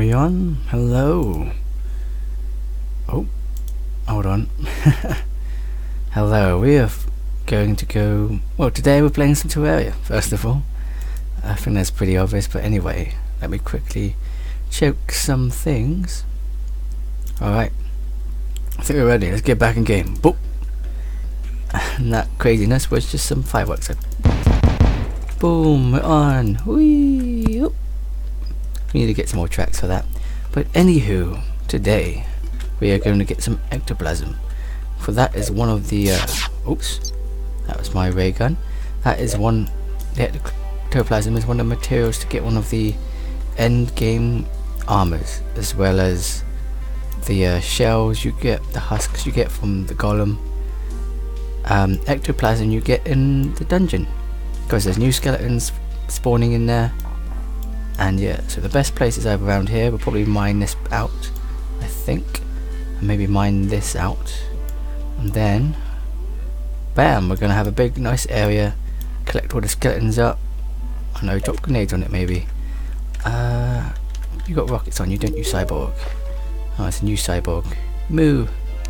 we on? Hello. Oh, hold on. Hello, we are going to go... Well, today we're playing some Terraria, first of all. I think that's pretty obvious, but anyway, let me quickly check some things. Alright. I think we're ready. Let's get back in game. Boop! And that craziness was just some fireworks. Boom! We're on! Whee! Oop. We need to get some more tracks for that. But anywho, today we are going to get some ectoplasm. For that is one of the oops, that was my ray gun. That is one, the ectoplasm is one of the materials to get one of the end game armors, as well as the shells you get, the husks you get from the golem. Ectoplasm you get in the dungeon, because there's new skeletons spawning in there. And yeah, so the best place is over around here. We'll probably mine this out, I think, and maybe mine this out, and then bam, we're gonna have a big nice area, collect all the skeletons up. I know, drop grenades on it maybe. You got rockets on you, don't you, cyborg? Oh, it's a new cyborg. Moo.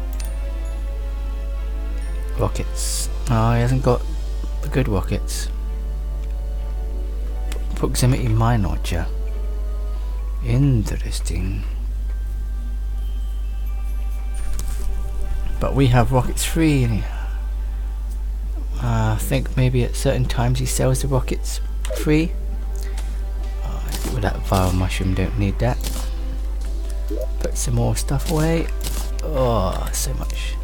Rockets. Oh, he hasn't got the good rockets. Proximity mine launcher. Interesting. But we have rockets free. And I think maybe at certain times he sells the rockets free. Oh, let's get rid of that vile mushroom. Don't need that. Put some more stuff away. Oh, so much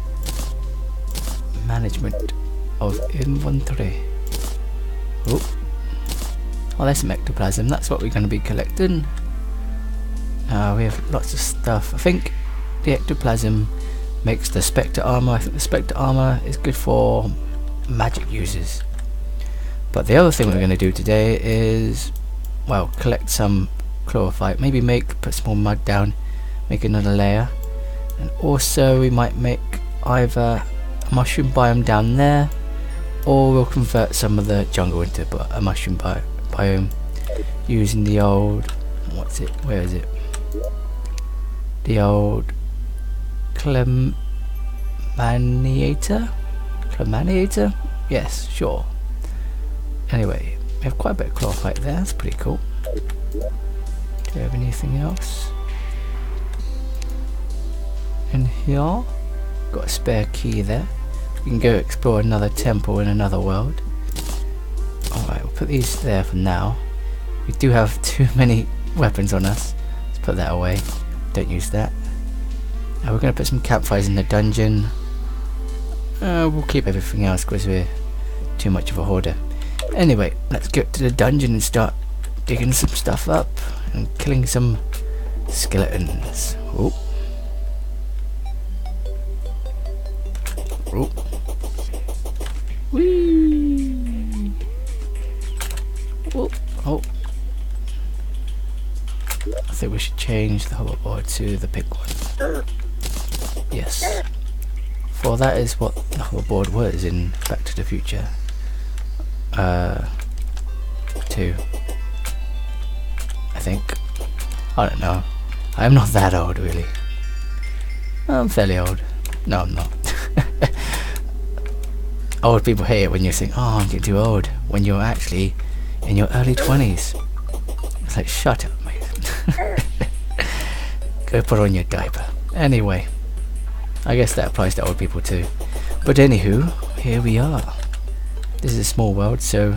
management of inventory. Oh. Oh, there's some ectoplasm. That's what we're going to be collecting. We have lots of stuff. I think the ectoplasm makes the Spectre armor. I think the Spectre armor is good for magic users. But the other thing we're going to do today is, well, collect some chlorophyte. Maybe put some more mud down, make another layer, and also we might make either a mushroom biome down there, or we'll convert some of the jungle into a mushroom biome using the old, what's it, where is it, the old Clemaniator, yes, sure. Anyway, we have quite a bit of chlorophyte there. That's pretty cool. Do you have anything else in here? Got a spare key there. We can go explore another temple in another world. Alright, we'll put these there for now. We do have too many weapons on us. Let's put that away. Don't use that. We're going to put some campfires in the dungeon. We'll keep everything else because we're too much of a hoarder. Anyway, let's get to the dungeon and start digging some stuff up and killing some skeletons. Oh. Oh. Whee! Oh, oh. I think we should change the hoverboard to the pink one. Yes. For that is what the hoverboard was in Back to the Future 2. I think. I don't know. I'm not that old really. I'm fairly old. No, I'm not. Old people hate it when you think, oh, I'm getting too old, when you're actually in your early 20s. It's like, shut up, mate. Go put on your diaper. Anyway, I guess that applies to old people too. But anywho, here we are. This is a small world, so...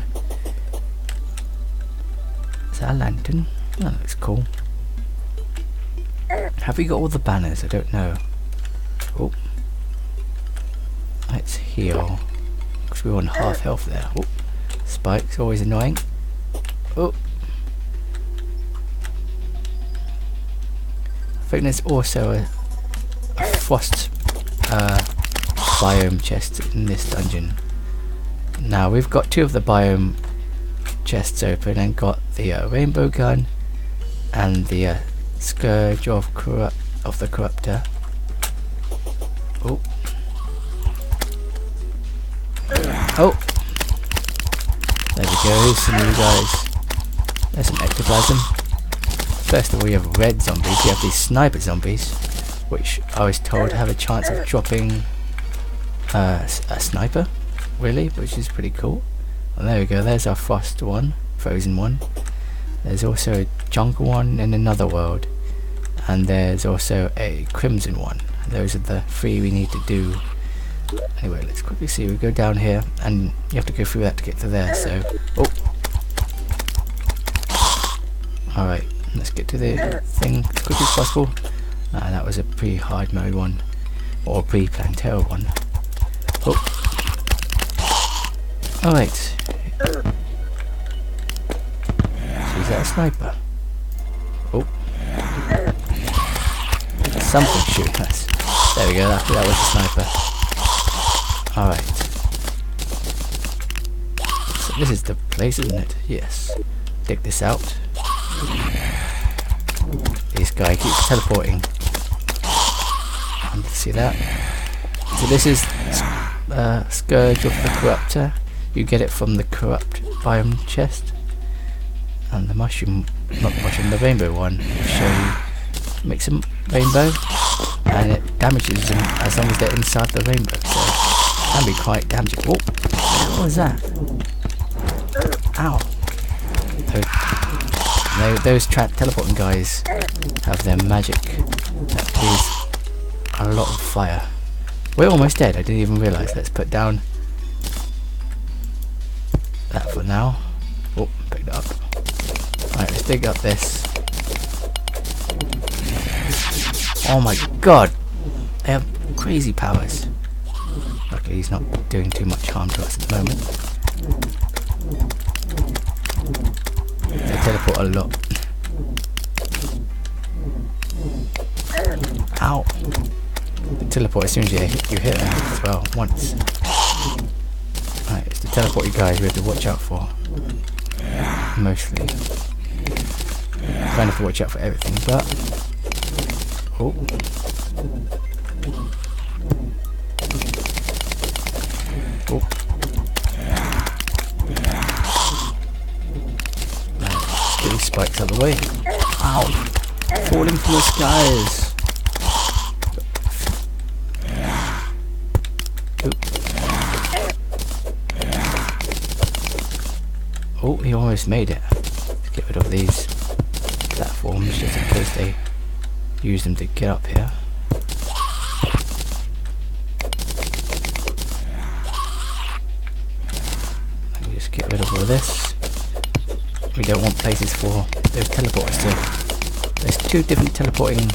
Is that a lantern? Oh, that looks cool. Have we got all the banners? I don't know. Oh. Let's heal. Because we're on half health there. Oh. Spikes, always annoying. Oh. I think there's also a frost biome chest in this dungeon. Now we've got 2 of the biome chests open and got the rainbow gun and the scourge of the corruptor. Oh. Oh. There we go, some of you guys. There's some ectoplasm. First of all, you have red zombies. You have these sniper zombies, which I was told have a chance of dropping a sniper, really, which is pretty cool. And there we go, there's our frost one, frozen one. There's also a jungle one in another world, and there's also a crimson one. Those are the 3 we need to do. Anyway, let's quickly see. We go down here, and you have to go through that to get to there. So, oh, all right, let's get to the thing as quickly as possible. That was a pre-hard mode one, or pre-Plantera one. Oh, all right. So is that a sniper? Oh, something shooting us. There we go. That was a sniper. All right. So this is the place, isn't it? Yes. Dig this out. This guy keeps teleporting. And see that? So this is Scourge of the Corruptor. You get it from the Corrupt biome chest. And the mushroom, not the mushroom, the rainbow one will show you, makes a rainbow, and it damages them as long as they're inside the rainbow. So it can be quite damaging. Oh, what was that? Ow. Those teleporting guys have their magic that is a lot of fire. We're almost dead, I didn't even realise. Let's put down that for now. Oh, picked it up. Alright, let's dig up this. Oh my god! They have crazy powers. Luckily he's not doing too much harm to us at the moment. They teleport a lot. Ow! They teleport as soon as you hit them as well, once. Alright, it's the teleporty guys we have to watch out for. Mostly. Kind of have to watch out for everything, but... Oh. Oh. Let's get these spikes out of the way. Ow! Falling from the skies! Oh, he almost made it. Let's get rid of these platforms just in case they use them to get up here. Let me just get rid of all of this. We don't want places for those teleporters to... There's 2 different teleporting...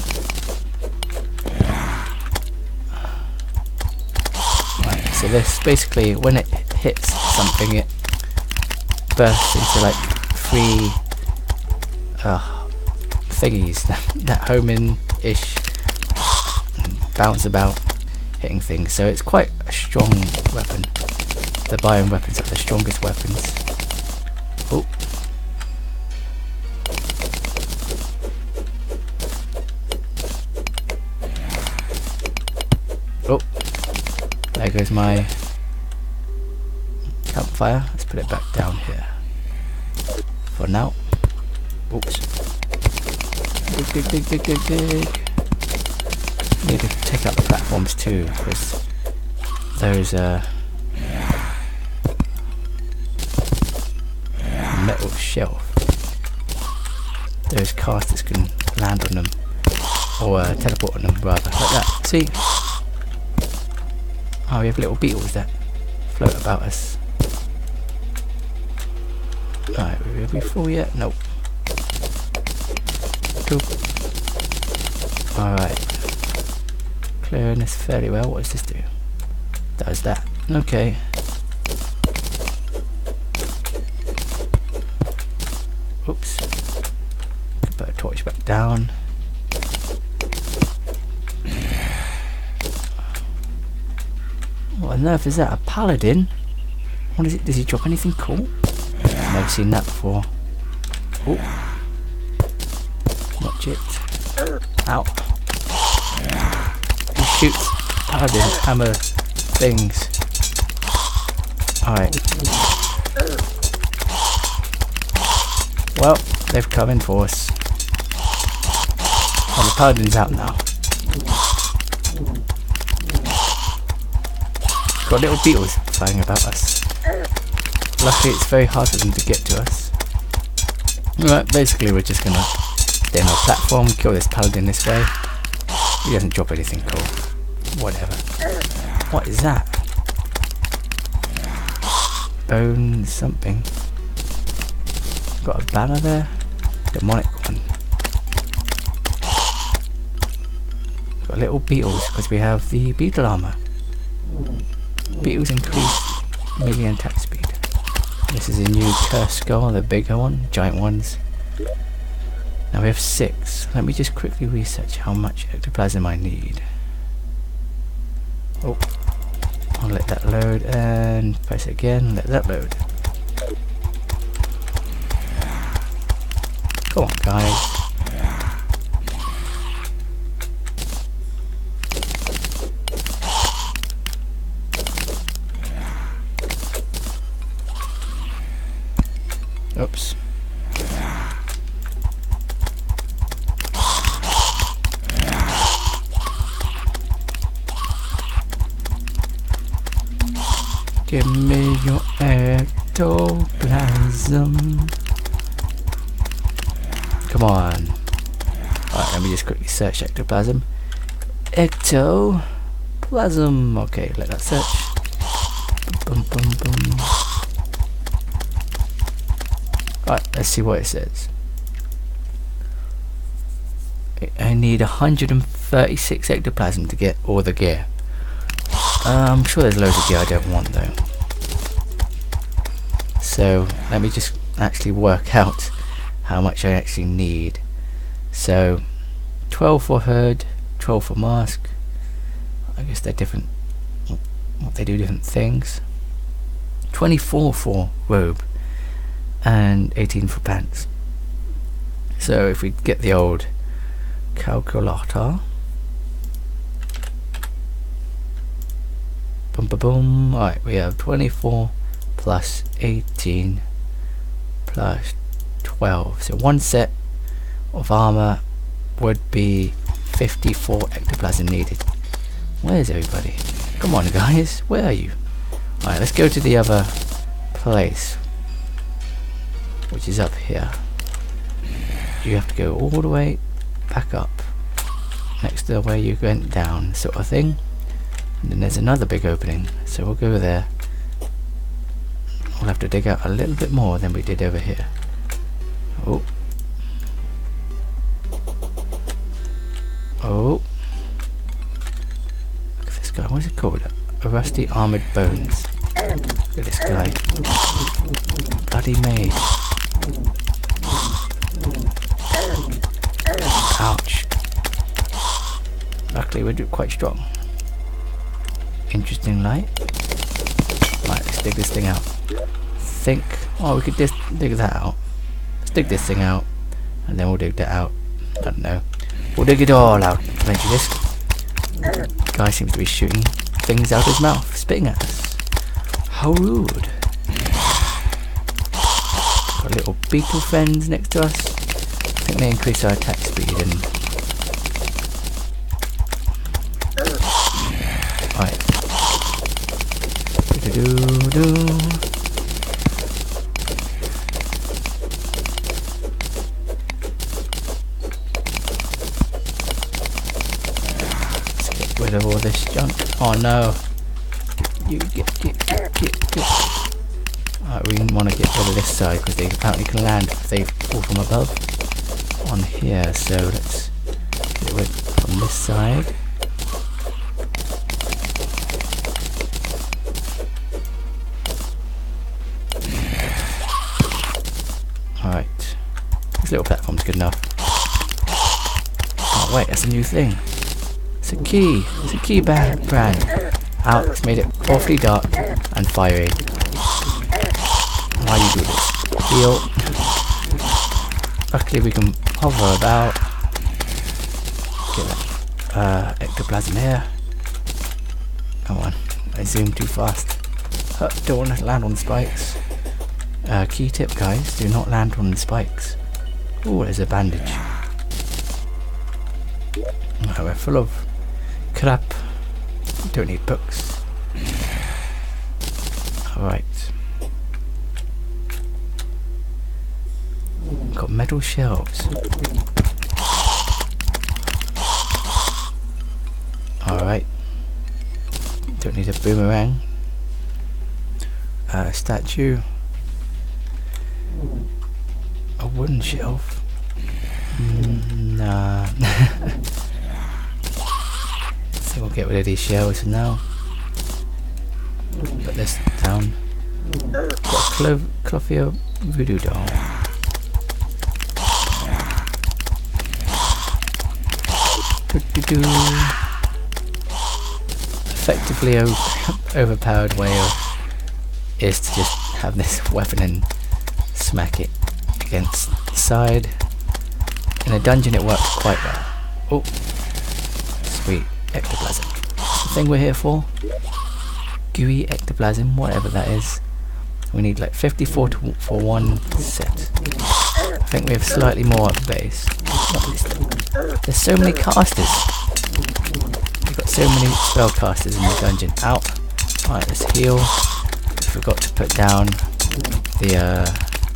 Right, so this basically, when it hits something, it bursts into like 3 thingies that home in-ish bounce about hitting things, so it's quite a strong weapon. The biome weapons are the strongest weapons. Oh. Oh. There goes my campfire. Let's put it back down here for now. Oops. Dig. Need to take out the platforms too, because those metal shelf. Those casters can land on them, or teleport on them rather, like that. See? Oh, we have little beetles that float about us. Alright, are we full yet? Nope. Cool. Alright. Clearing this fairly well. What does this do? Does that. Okay. Oops. Put a torch back down. What on earth is that? A paladin? What is it? Does he drop anything cool? Never seen that before. Oh. Watch it. Ow. He shoots paladin hammer things. Alright. Well, they've come in for us. the paladin's out now. Got little beetles flying about us. Luckily it's very hard for them to get to us. Right, basically we're just gonna stay on our platform, kill this paladin this way. He doesn't drop anything cool. Whatever. What is that? Bone something. Got a banner there. Demonic one. Got little beetles because we have the beetle armor. Beetles increase melee and attack speed. This is a new curse skull, the bigger one, giant ones. Now we have 6. Let me just quickly research how much ectoplasm I need. Oh, I'll let that load and press it again, let that load. Come on guys. Oops. Give me your ectoplasm. Come on. Alright, let me just quickly search ectoplasm. Ectoplasm. Okay, let that search. Boom, boom, boom. Alright, let's see what it says. I need 136 ectoplasm to get all the gear. I'm sure there's loads of gear I don't want though. So let me just actually work out how much I actually need. So 12 for hood, 12 for mask. I guess they're different. They do different things. 24 for robe and 18 for pants. So if we get the old calculator, boom boom boom. Alright, we have 24 plus 18 plus 12. So one set of armor would be 54 ectoplasm needed. Where's everybody? Come on guys, where are you? Alright, let's go to the other place, which is up here. You have to go all the way back up next to where you went down, sort of thing. And then there's another big opening, so we'll go there. We'll have to dig out a little bit more than we did over here. Oh. Oh. Look at this guy, what's it called? A rusty armored bones. Look at this guy. Bloody mage. Ouch. Luckily we're quite strong. Interesting light. Right, let's dig this thing out. Think, oh, we could just dig that out. Let's dig this thing out, and then we'll dig that out. I don't know. We'll dig it all out eventually. This guy seems to be shooting things out his mouth, spitting at us. How rude. Got little beetle friends next to us. I think they increase our attack speed and... Alright. Do-do-do-do. Let's get rid of all this junk. Oh no. You get. Alright, we want to get rid of this side because they apparently can land if they fall from above on here, so let's get rid from this side. Alright, this little platform's good enough. Oh wait, that's a new thing. It's a key. It's a key brand. Out, it's made it awfully dark and fiery. Why do you do this? Heal. Luckily we can hover about. Get that ectoplasm here. Come on, I zoomed too fast. Don't want to land on spikes. Key tip guys, do not land on the spikes. Oh, there's a bandage. Right, we're full of crap. Don't need books. Alright. Got metal shelves. Alright. Don't need a boomerang. Statue. A wooden shelf. Nah. So we'll get rid of these shelves for now. Put this down. Got a Clothier voodoo doll. Effectively overpowered way is to just have this weapon and smack it against the side. In a dungeon it works quite well. Oh, sweet, ectoplasm. That's the thing we're here for. Gooey ectoplasm, whatever that is. We need like 54 for one set. I think we have slightly more at the base. There's so many casters. We've got so many spell casters in the dungeon. Out. Alright, let's heal. I forgot to put down the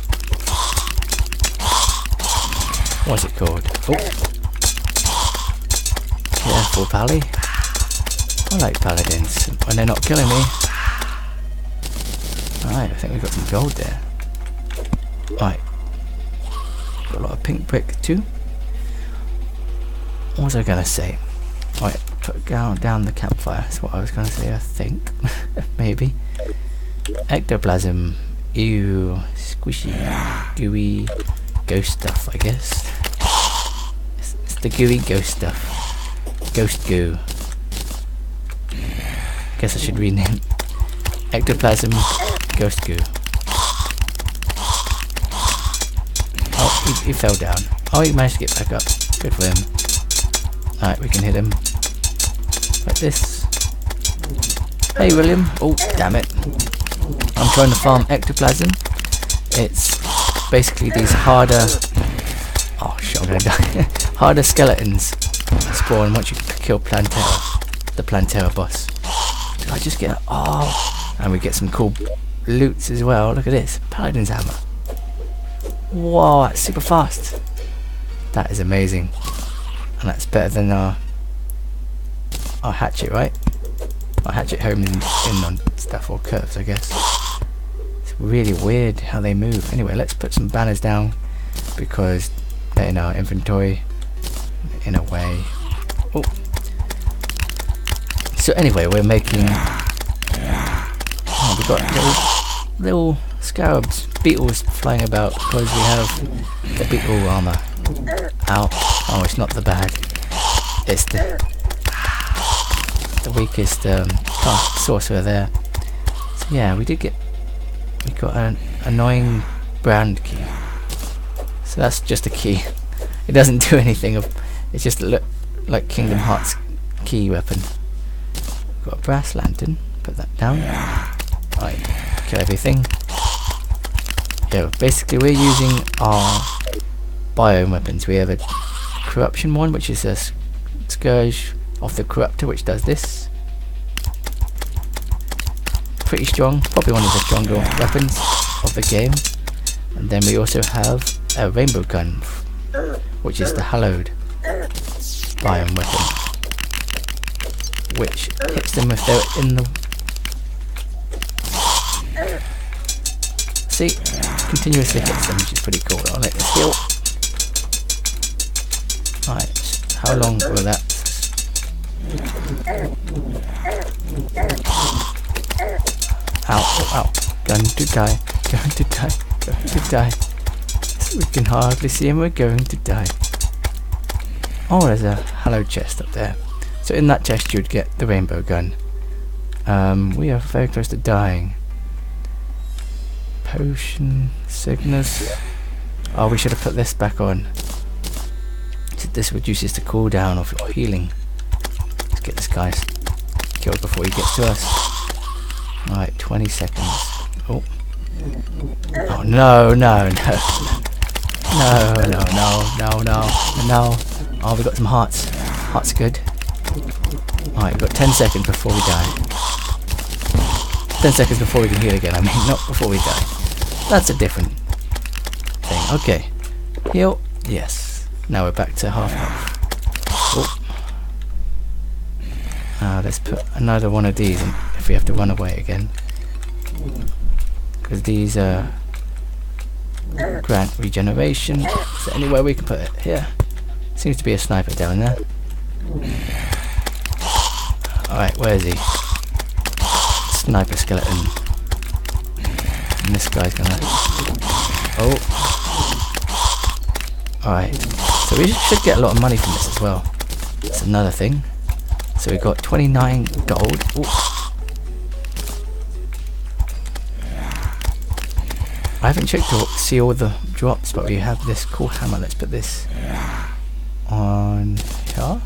what's it called? Oh, careful, Pally. I like paladins when they're not killing me. Alright, I think we've got some gold there. Alright. Got a lot of pink brick too. What was I gonna say? Alright, put down the campfire. That's what I was gonna say, I think. Maybe. Ectoplasm. Ew. Squishy. Gooey. Ghost stuff, I guess. It's the gooey ghost stuff. Ghost goo. Guess I should rename Ectoplasm Ghost Goo. Oh, he fell down. Oh, he managed to get back up. Good for him. Alright, we can hit him. Like this. Hey, William. Oh, damn it. I'm trying to farm Ectoplasm. It's basically these harder... Oh, shit, I'm gonna die. Harder skeletons spawn once you kill Plantera. The Plantera boss. Did I just get... Oh! And we get some cool loots as well. Look at this. Paladin's hammer. Whoa, that's super fast. That is amazing. And that's better than our hatchet, right? Our hatchet home in on stuff, or curves, I guess. It's really weird how they move. Anyway, let's put some banners down because they're in our inventory in a way. Oh. So anyway, we're making... Oh, we've got little scarabs, beetles flying about because we have the beetle armor. Ow. Oh, it's not the bad. It's the weakest sorcerer there. So yeah, we got an annoying brand key. So that's just a key. It doesn't do anything. It's just like Kingdom Hearts key weapon. Got a brass lantern. Put that down. Right, kill everything. Yeah, basically we're using our biome weapons. We have a corruption one, which is a scourge of the corruptor, which does this. Pretty strong, probably one of the stronger weapons of the game. And then we also have a rainbow gun, which is the hallowed biome weapon, which hits them if they're in the... See, continuously hits them, which is pretty cool. I'll let this heal. Right, how long will that? Ow, ow, ow. Going to die, going to die, going to die. We can hardly see him, we're going to die. Oh, there's a hallowed chest up there. So in that chest you'd get the rainbow gun. We are very close to dying. Potion, Cygnus. Oh, we should have put this back on. So this reduces the cooldown of your healing. Let's get this guy killed before he gets to us. Alright, 20 seconds. Oh. Oh no, no, no. No, no, no, no, no, no. Oh, we got some hearts. Hot's good. Alright, we've got 10 seconds before we die. 10 seconds before we can heal again, I mean, not before we die. That's a different thing. Okay. Heal. Yes. Now we're back to half health. Oh. Let's put another one of these in if we have to run away again. Because these grant regeneration. Is there anywhere we can put it? Here. Seems to be a sniper down there. Alright, where is he? Sniper skeleton. And this guy's gonna... Oh. Alright. So we should get a lot of money from this as well. That's another thing. So we got 29 gold. Ooh. I haven't checked to see all the drops, but we have this cool hammer. Let's put this on here.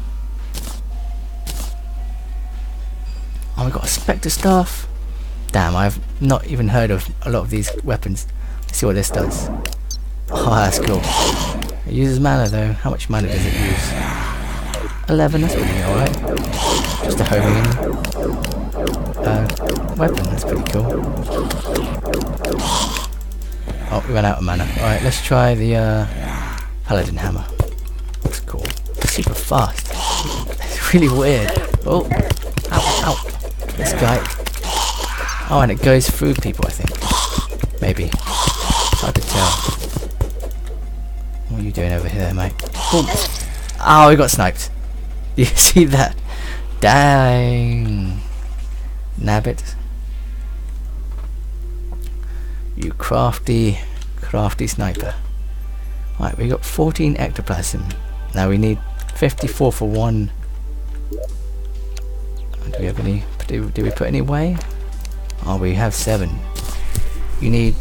Oh, we got a Spectre staff. Damn, I've not even heard of a lot of these weapons. Let's see what this does. Oh, that's cool. It uses mana though. How much mana does it use? 11, that's pretty alright. Just a homing weapon, that's pretty cool. Oh, we ran out of mana. Alright, let's try the Paladin hammer. Looks cool. It's super fast. It's really weird. Oh, ow, ow. This guy. Oh, and it goes through people, I think. Maybe. It's hard to tell. What are you doing over here, mate? Boom. Oh, we got sniped. You see that? Dang. Nabbit. You crafty sniper. Right, we got 14 ectoplasm. Now we need 54 for one. Do we have any? Do we put any away? Oh, we have 7. You need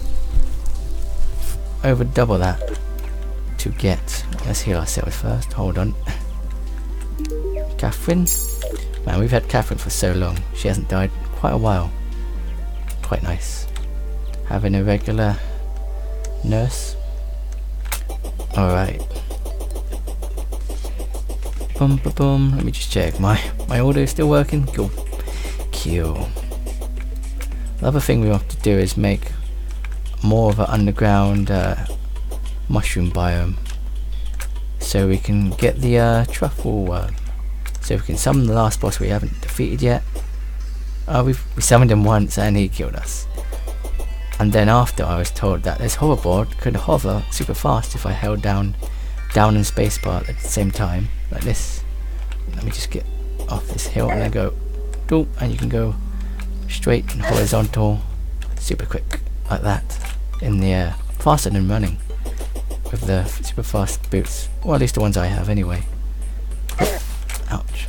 over double that to get. Let's heal ourselves first. Hold on. Catherine. Man, we've had Catherine for so long. She hasn't died in quite a while. Quite nice. Having a regular nurse. Alright. Boom, boom, boom. Let me just check. My audio is still working? Cool. Cool. The other thing we have to do is make more of an underground mushroom biome. So we can get the truffle worm. So we can summon the last boss we haven't defeated yet. We summoned him once and he killed us. And then after I was told that this hoverboard could hover super fast if I held down and spacebar at the same time, like this. Let me just get off this hill and then go doop, and you can go straight and horizontal super quick like that in the air, faster than running with the super fast boots, or at least the ones I have anyway. Ouch.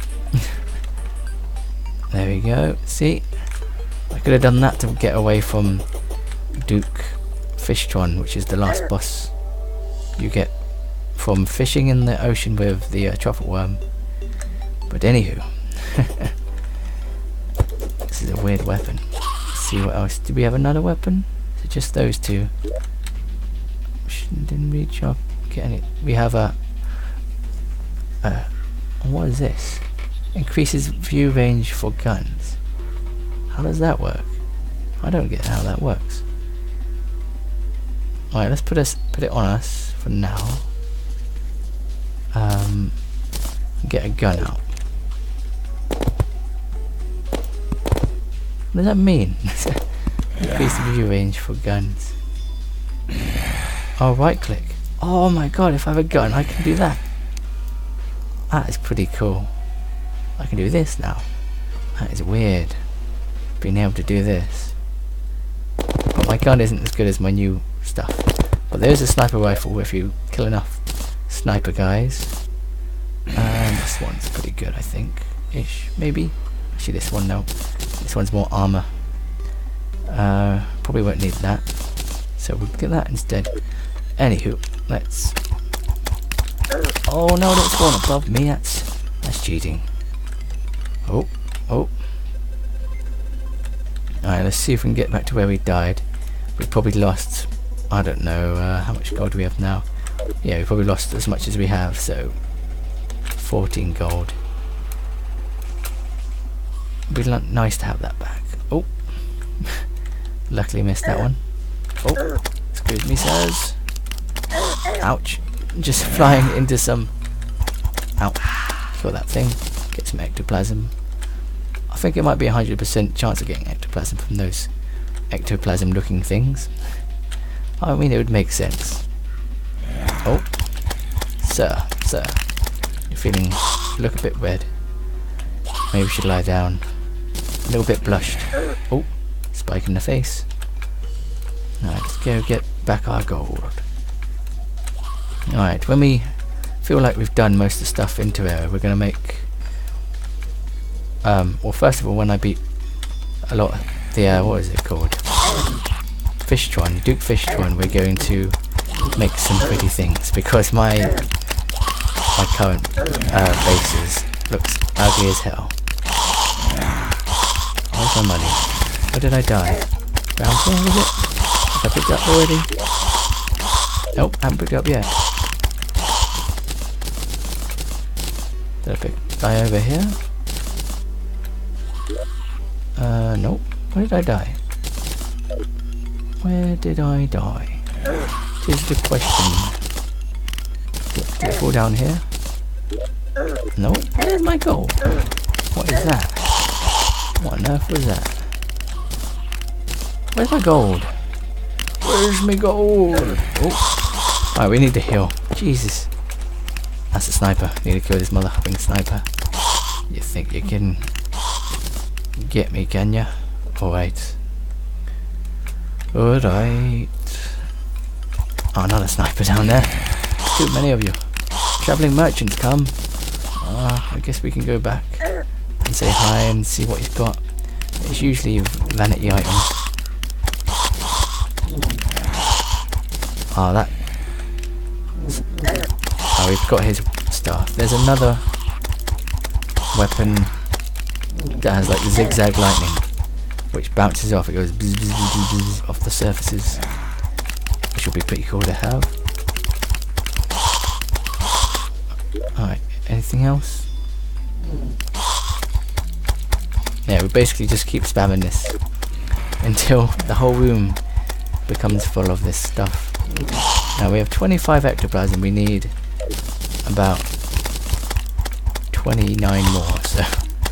There we go. See, I could have done that to get away from Duke Fishtron, which is the last boss you get from fishing in the ocean with the truffle worm. But anywho, this is a weird weapon. Let's see what else. Do we have another weapon? Is it just those two? Didn't reach up. Getting it. We have a. What is this? Increases view range for guns. How does that work? I don't get how that works. Alright, let's put it on us for now. Get a gun out. What does that mean? Increase the view range for guns. Oh, right click. Oh my god, if I have a gun I can do that. That is pretty cool. I can do this now. That is weird. Being able to do this. But my gun isn't as good as my new stuff. But there's a sniper rifle if you kill enough sniper guys. And this one's pretty good, I think. Ish, maybe. Actually this one, no. This one's more armor. Probably won't need that. So we'll get that instead. Anywho, let's... Oh no, don't spawn above me, that's cheating. Oh. Alright, let's see if we can get back to where we died. We probably lost, I don't know, how much gold do we have now? Yeah, we probably lost as much as we have, so 14 gold. It'd be nice to have that back. Oh, luckily missed that one. Oh, excuse me, sirs. Ouch! Just flying into some. Ow! Kill that thing. Get some ectoplasm. I think it might be 100% chance of getting ectoplasm from those ectoplasm-looking things. I mean, it would make sense. Oh, sir, you're feeling. You look a bit red. Maybe we should lie down. A little bit blushed. Oh, spike in the face. Alright, let's go get back our gold. Alright, when we feel like we've done most of the stuff into Era, we're going to make... well, first of all, when I beat a lot of the... what is it called? Fishtron, Duke Fishtron, we're going to make some pretty things, because my current bases looks ugly as hell. Where's my money? Where did I die? Round here, was it? Have I picked it up already? Nope, I haven't picked it up yet. Did I die over here? Nope. Where did I die? Where did I die? Tis the question. Did it fall down here? No. Where's my gold? What is that? What on earth was that? Where's my gold? Where's my gold? Oh. Alright, we need to heal. Jesus. That's a sniper. Need to kill this motherfucking sniper. You think you can get me, can ya? Alright. Alright. Oh, another sniper down there. Too many of you. Travelling merchants come. I guess we can go back and say hi and see what he's got. It's usually vanity items. That. Oh, we've got his stuff. There's another weapon that has like zigzag lightning, which bounces off. It goes bzz, bzz, bzz, bzz, off the surfaces, which will be pretty cool to have. Alright, anything else? Yeah, we basically just keep spamming this until the whole room becomes full of this stuff. Now we have 25 ectoplasm, we need about 29 more, so...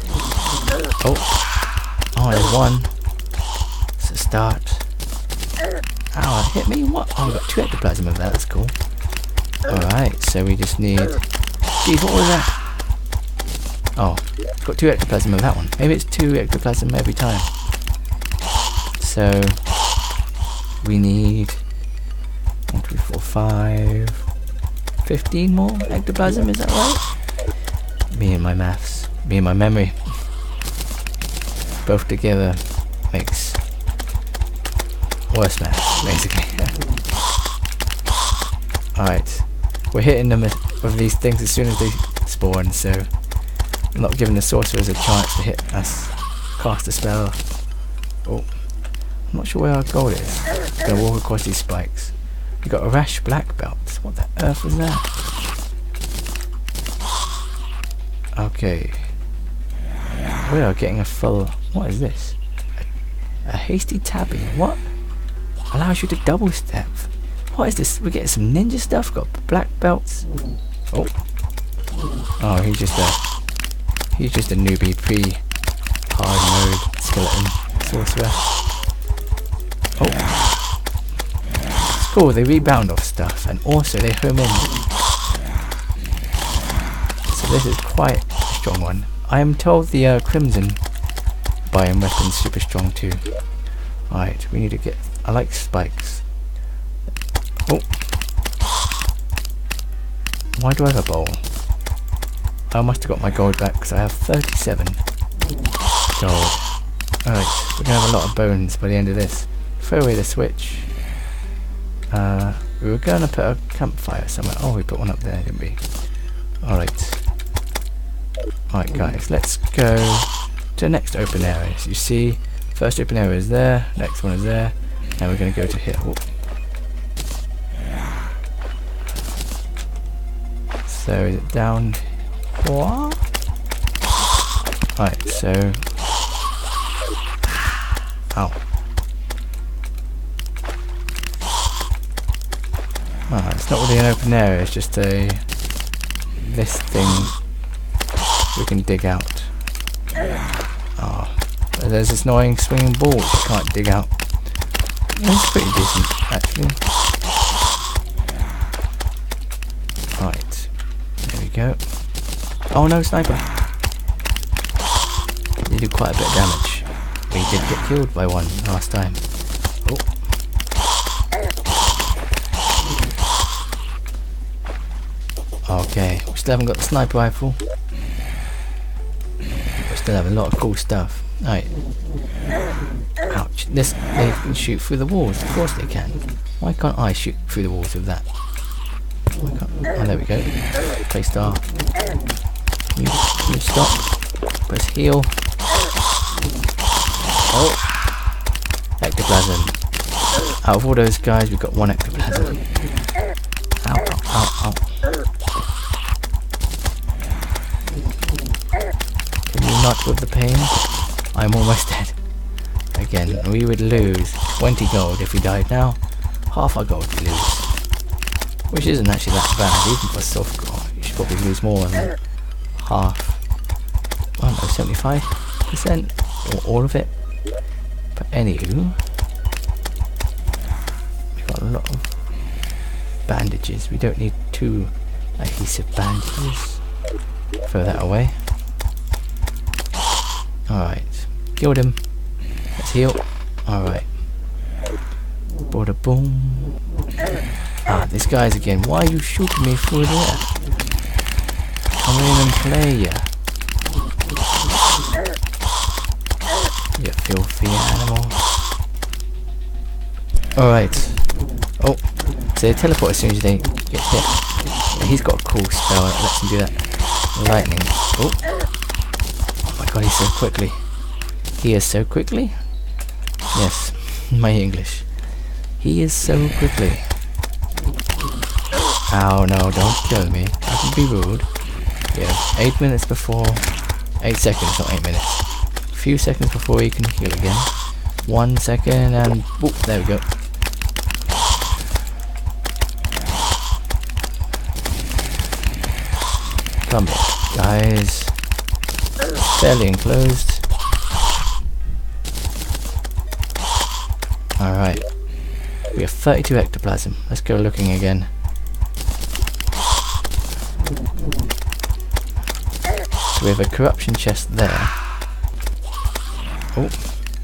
Oh, there's one. It's a start. Ow, it hit me? What? Oh, I got 2 ectoplasm of that, that's cool. Alright, so we just need... Geez, what was that? Oh, got 2 ectoplasm of that one. Maybe it's 2 ectoplasm every time. So... we need... 1, 2, 4, 5... 15 more ectoplasm, is that right? Me and my maths. Me and my memory. Both together makes worse maths, basically. Alright. We're hitting them with these things as soon as they spawn, so I'm not giving the sorcerers a chance to hit us. Cast a spell. Oh. I'm not sure where our goal is. I'm gonna walk across these spikes. We got a rash black belt. What the earth was that? Okay. We are getting a full... What is this? A hasty tapping. What? Allows you to double step. What is this? We're getting some ninja stuff. Got black belts. Oh. Oh, he's just a newbie pre-hard mode skeleton sorcerer. Oh. It's cool, they rebound off stuff and also they home in. So this is quite a strong one. I am told the Crimson biome weapon's super strong too. Alright, we need to get... I like spikes. Oh. Why do I have a bowl? I must have got my gold back because I have 37 gold. Alright, we're going to have a lot of bones by the end of this. Throw away the switch. We were going to put a campfire somewhere. Oh, we put one up there, didn't we? Alright. Alright guys, let's go to the next open area. So you see, first open area is there, next one is there. Now we're going to go to here. Whoop. So is it down? What? Alright, so Ow. Ah, it's not really an open area, it's just this thing we can dig out. Oh, there's this annoying swinging ball which you can't dig out. It's pretty decent, actually. Right, there we go. Oh no, sniper! They do quite a bit of damage. We did get killed by one last time. Oh. Okay, we still haven't got the sniper rifle. We still have a lot of cool stuff. Right. Ouch. They can shoot through the walls. Of course they can. Why can't I shoot through the walls with that? Why can't... Oh, there we go. Play star. You stop. Press heal. Oh! Ectoplasm. Out of all those guys, we've got one ectoplasm. Ow, ow, ow, ow. Can you not with the pain? I'm almost dead. Again, we would lose 20 gold if we died now. Half our gold we lose. Which isn't actually that bad, even for soft gold. You should probably lose more than half. Well, no, 75%. Or all of it. But anywho, we've got a lot of bandages. We don't need 2 adhesive bandages. Throw that away. Alright. Killed him. Let's heal. Alright. Bada boom. Ah, this guy's again. Why are you shooting me through there? Come in and play, ya. You filthy animal. Alright. Oh. So they teleport as soon as they get hit. And he's got a cool spell that lets him do that. Lightning. Oh. Oh my god, he's so quickly. He is so quickly? Yes. My English. He is so quickly. Ow, no, don't kill me. I can be rude. Yeah, 8 minutes before... 8 seconds, not 8 minutes. A few seconds before you can heal again. 1 second and... Whoop, there we go. Come here, guys. Fairly enclosed. Alright. We have 32 ectoplasm. Let's go looking again. So we have a corruption chest there. Oh.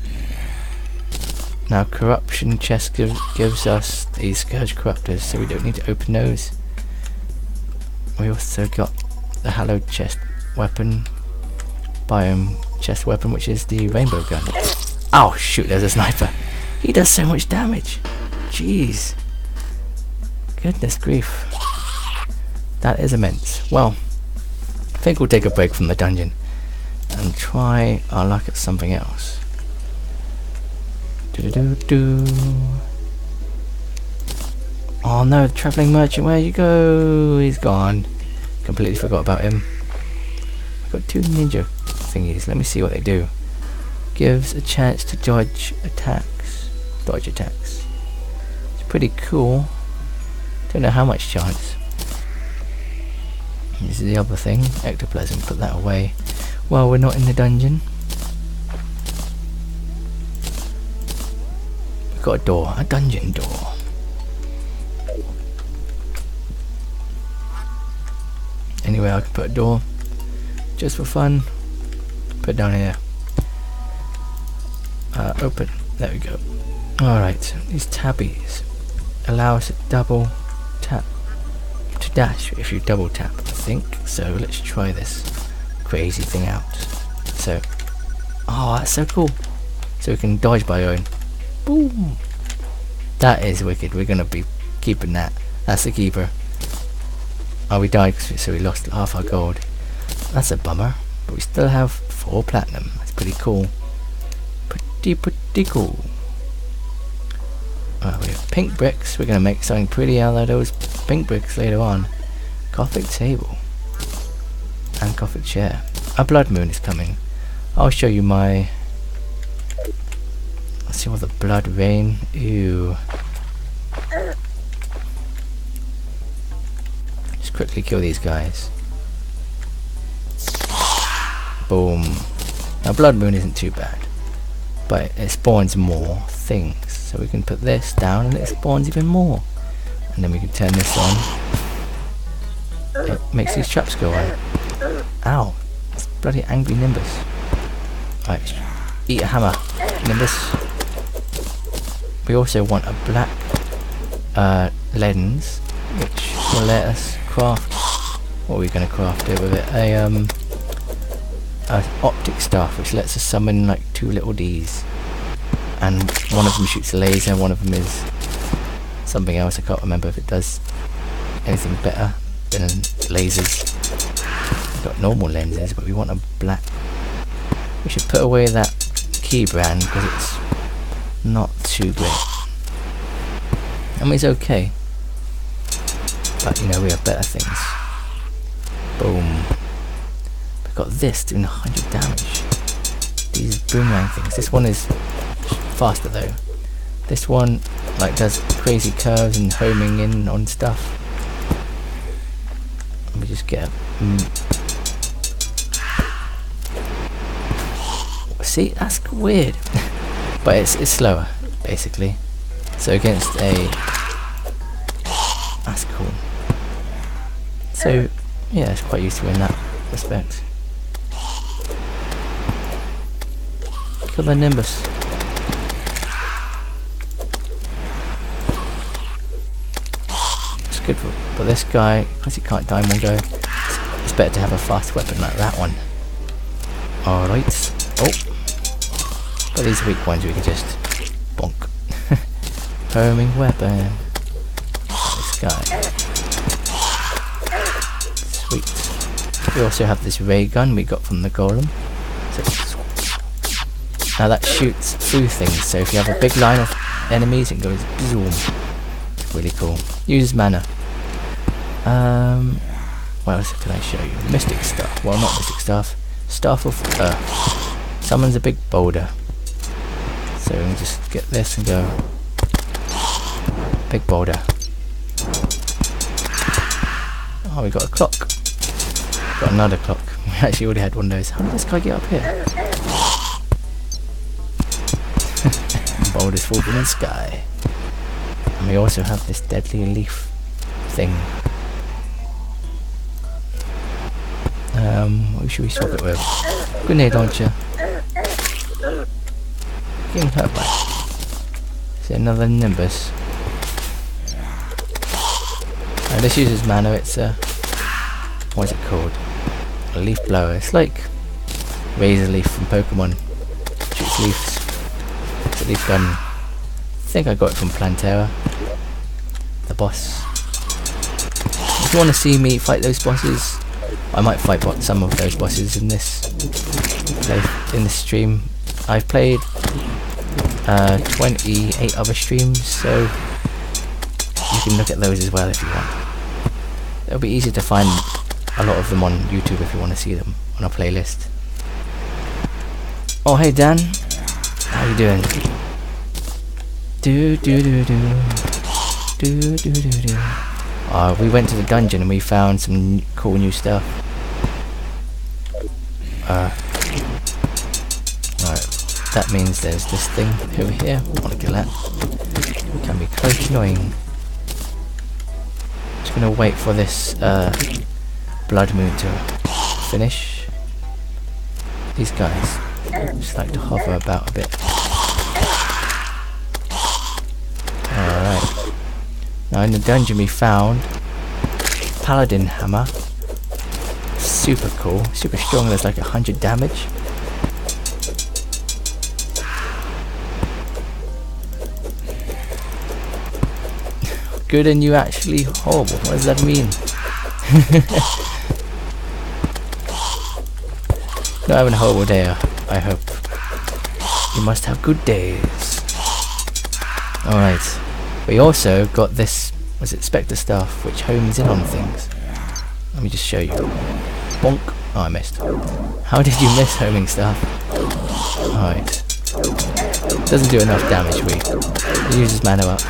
Now corruption chest gives us these scourge corruptors, so we don't need to open those. We also got the hallowed chest weapon, biome chest weapon, which is the rainbow gun. Oh shoot, there's a sniper. He does so much damage. Jeez. Goodness grief. That is immense. Well, I think we'll take a break from the dungeon and try our luck at something else. Oh no, the travelling merchant, where you go? He's gone. Completely forgot about him. I've got 2 ninja thingies. Let me see what they do. Gives a chance to dodge attacks. Dodge attacks. It's pretty cool. Don't know how much chance. This is the other thing. Ectoplasm. Put that away. Well, we're not in the dungeon. We've got a door. A dungeon door. Anyway, I can put a door. Just for fun. Put it down here. Open. There we go. Alright. These tabbies allow us to double tap to dash if you double tap, I think. So let's try this crazy thing out. So, oh, that's so cool. So we can dodge by own. Boom. That is wicked. We're gonna be keeping that. That's the keeper. Oh, we died, so we lost half our gold. That's a bummer, but we still have 4 platinum. That's pretty cool. Pretty cool. We have pink bricks. We're gonna make something pretty out of those pink bricks later on. Gothic table and Gothic chair. A blood moon is coming. I'll show you my See all the blood rain. Ew. Just quickly kill these guys. Boom. Now Blood Moon isn't too bad, but it spawns more things. So we can put this down and it spawns even more. And then we can turn this on. It makes these traps go on. Ow. It's bloody angry Nimbus. Right, eat a hammer, Nimbus. We also want a black lens, which will let us craft. What are we going to craft it with it? A optic staff, which lets us summon like 2 little Ds. And one of them shoots a laser, one of them is something else. I can't remember if it does anything better than lasers. We've got normal lenses, but we want a black. We should put away that key brand because it's not too great. I mean, it's okay, but you know, we have better things. Boom. We've got this doing 100 damage. These boomerang things. This one is faster though. This one like does crazy curves and homing in on stuff. Let me just get a see, that's weird. But it's slower basically. So against a, that's cool. So yeah, it's quite useful in that respect. Kill the Nimbus. It's good for this guy, because he can't die in one go. It's better to have a fast weapon like that one. Alright. Oh. But these weak ones we can just bonk. Homing weapon. This guy. Sweet. We also have this ray gun we got from the golem. So now that shoots through things, so if you have a big line of enemies it goes zoom. It's really cool. Uses mana. What else can I show you? Mystic Staff. Well, not Mystic Staff. Staff of Earth. Summons a big boulder. So we can just get this and go. Big boulder. Oh, we got a clock. Got another clock. We actually already had one of those. How did this guy get up here? Boulders fall from the sky. And we also have this deadly leaf thing. What should we swap it with? Grenade launcher. Getting hurt by. Is it another Nimbus? This uses mana. It's a, what is it called? A leaf blower. It's like Razor Leaf from Pokemon. Shoots leaves. It's a leaf gun. I think I got it from Plantera, the boss. If you want to see me fight those bosses, I might fight some of those bosses in this stream. I've played 28 other streams, so you can look at those as well if you want. It'll be easy to find a lot of them on YouTube if you want to see them on a playlist. Oh hey Dan, how you doing? Do do do do do do do do. We went to the dungeon and we found some cool new stuff. Right, that means there's this thing over here. I want to kill that. It can be quite annoying. Just gonna wait for this Blood Moon to finish. These guys just like to hover about a bit. Alright. Now in the dungeon we found Paladin Hammer. Super cool, super strong, there's like 100 damage. Good and you actually horrible, what does that mean? Not having a horrible day, I hope. You must have good days. Alright. We also got this, was it Spectre Staff, which homes in on things. Let me just show you. Bonk. Oh, I missed. How did you miss homing staff? Alright. Doesn't do enough damage. It uses mana up.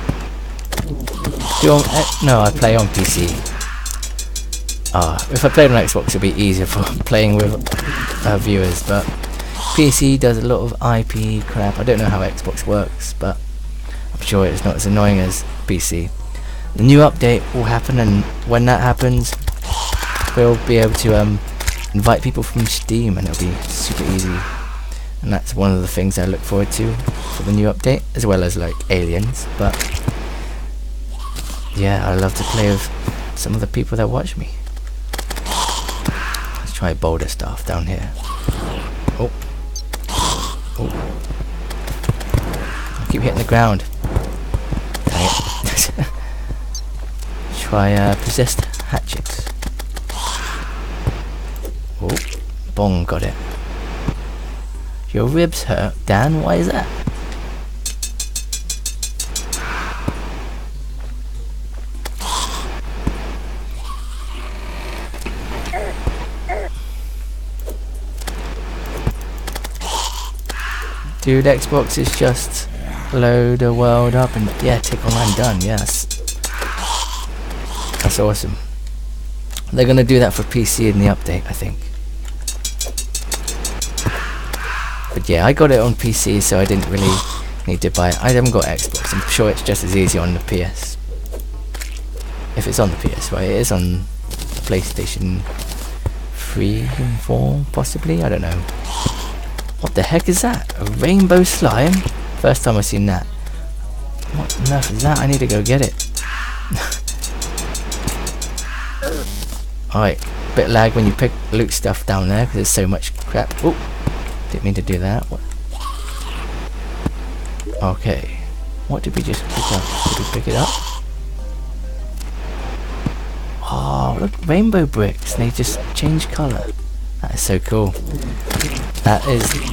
No, I play on PC. If I played on Xbox, it'd be easier for playing with viewers, but PC does a lot of IP crap. I don't know how Xbox works, but I'm sure it's not as annoying as PC. The new update will happen, and when that happens, we'll be able to invite people from Steam, and it'll be super easy. And that's one of the things I look forward to for the new update, as well as like Aliens. But yeah, I love to play with some of the people that watch me. Let's try boulder stuff down here. Oh. I keep hitting the ground. Dang it. Try possessed hatchets. Oh, bong, got it. Your ribs hurt, Dan. Why is that? Dude, Xbox is just load the world up and yeah, tick online done. Yes, that's awesome. They're gonna do that for PC in the update, I think. But yeah, I got it on PC, so I didn't really need to buy it. I haven't got Xbox. I'm sure it's just as easy on the PS. If it's on the PS, right? It is on PlayStation 3 and 4, possibly. I don't know. What the heck is that? A rainbow slime? First time I've seen that. What on earth is that? I need to go get it. Alright, bit lag when you loot stuff down there because there's so much crap. Oh, didn't mean to do that. What? Okay, what did we just pick up? Did we pick it up? Oh, look, rainbow bricks. They just change colour. That is so cool. That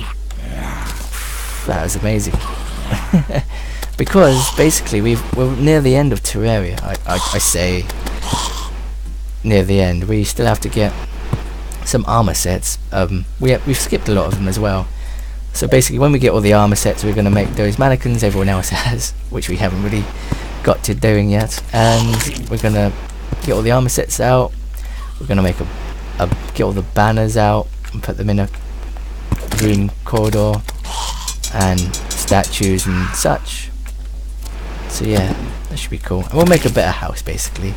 is amazing. Because basically we're near the end of Terraria. I say near the end. We still have to get some armor sets. We've skipped a lot of them as well. So basically when we get all the armor sets, we're going to make those mannequins everyone else has, which we haven't really got to doing yet. And we're going to get all the armor sets out. We're going to make get all the banners out and put them in a room corridor and statues and such. So yeah, that should be cool. And we'll make a better house basically.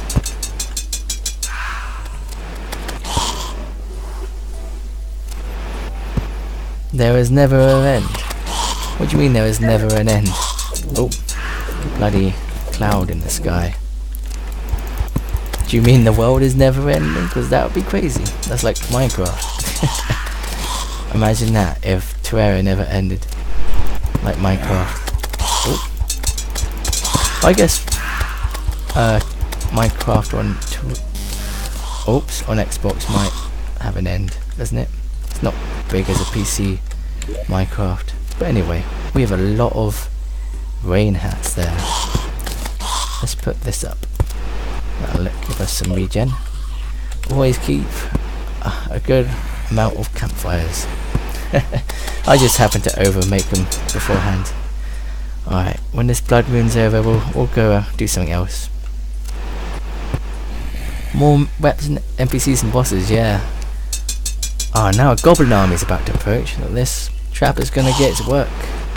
There is never an end. What do you mean there is never an end? Oh, bloody cloud in the sky. Do you mean the world is never ending? Because that would be crazy. That's like Minecraft. Imagine that if Terraria never ended. Like Minecraft. Oh. I guess Minecraft on Xbox might have an end, doesn't it? It's not big as a PC Minecraft. But anyway, we have a lot of rain hats there. Let's put this up. That'll give us some regen. Always keep a good amount of campfires. I just happened to make them beforehand. Alright, when this blood moon's over, we'll go do something else. More weapons, NPCs and bosses, yeah. Now a goblin army is about to approach. This trap is gonna get its work.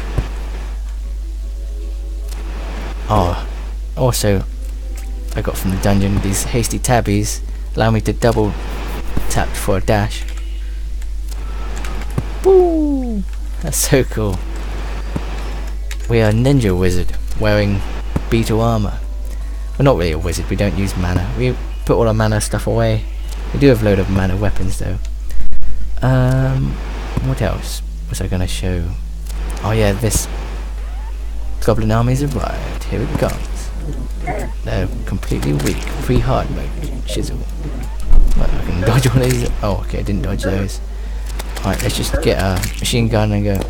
Also, I got from the dungeon these hasty tabbies allow me to double tap for a dash. Woo! That's so cool. We are ninja wizard wearing beetle armor. We're not really a wizard, we don't use mana. We put all our mana stuff away. We do have a load of mana weapons though. What else was I gonna show? Oh yeah, this goblin army's arrived. Here it comes. They're completely weak. Free hard mode. Chisel. Well, I can dodge one of these. Oh, okay, I didn't dodge those. Alright, let's just get a machine gun and go.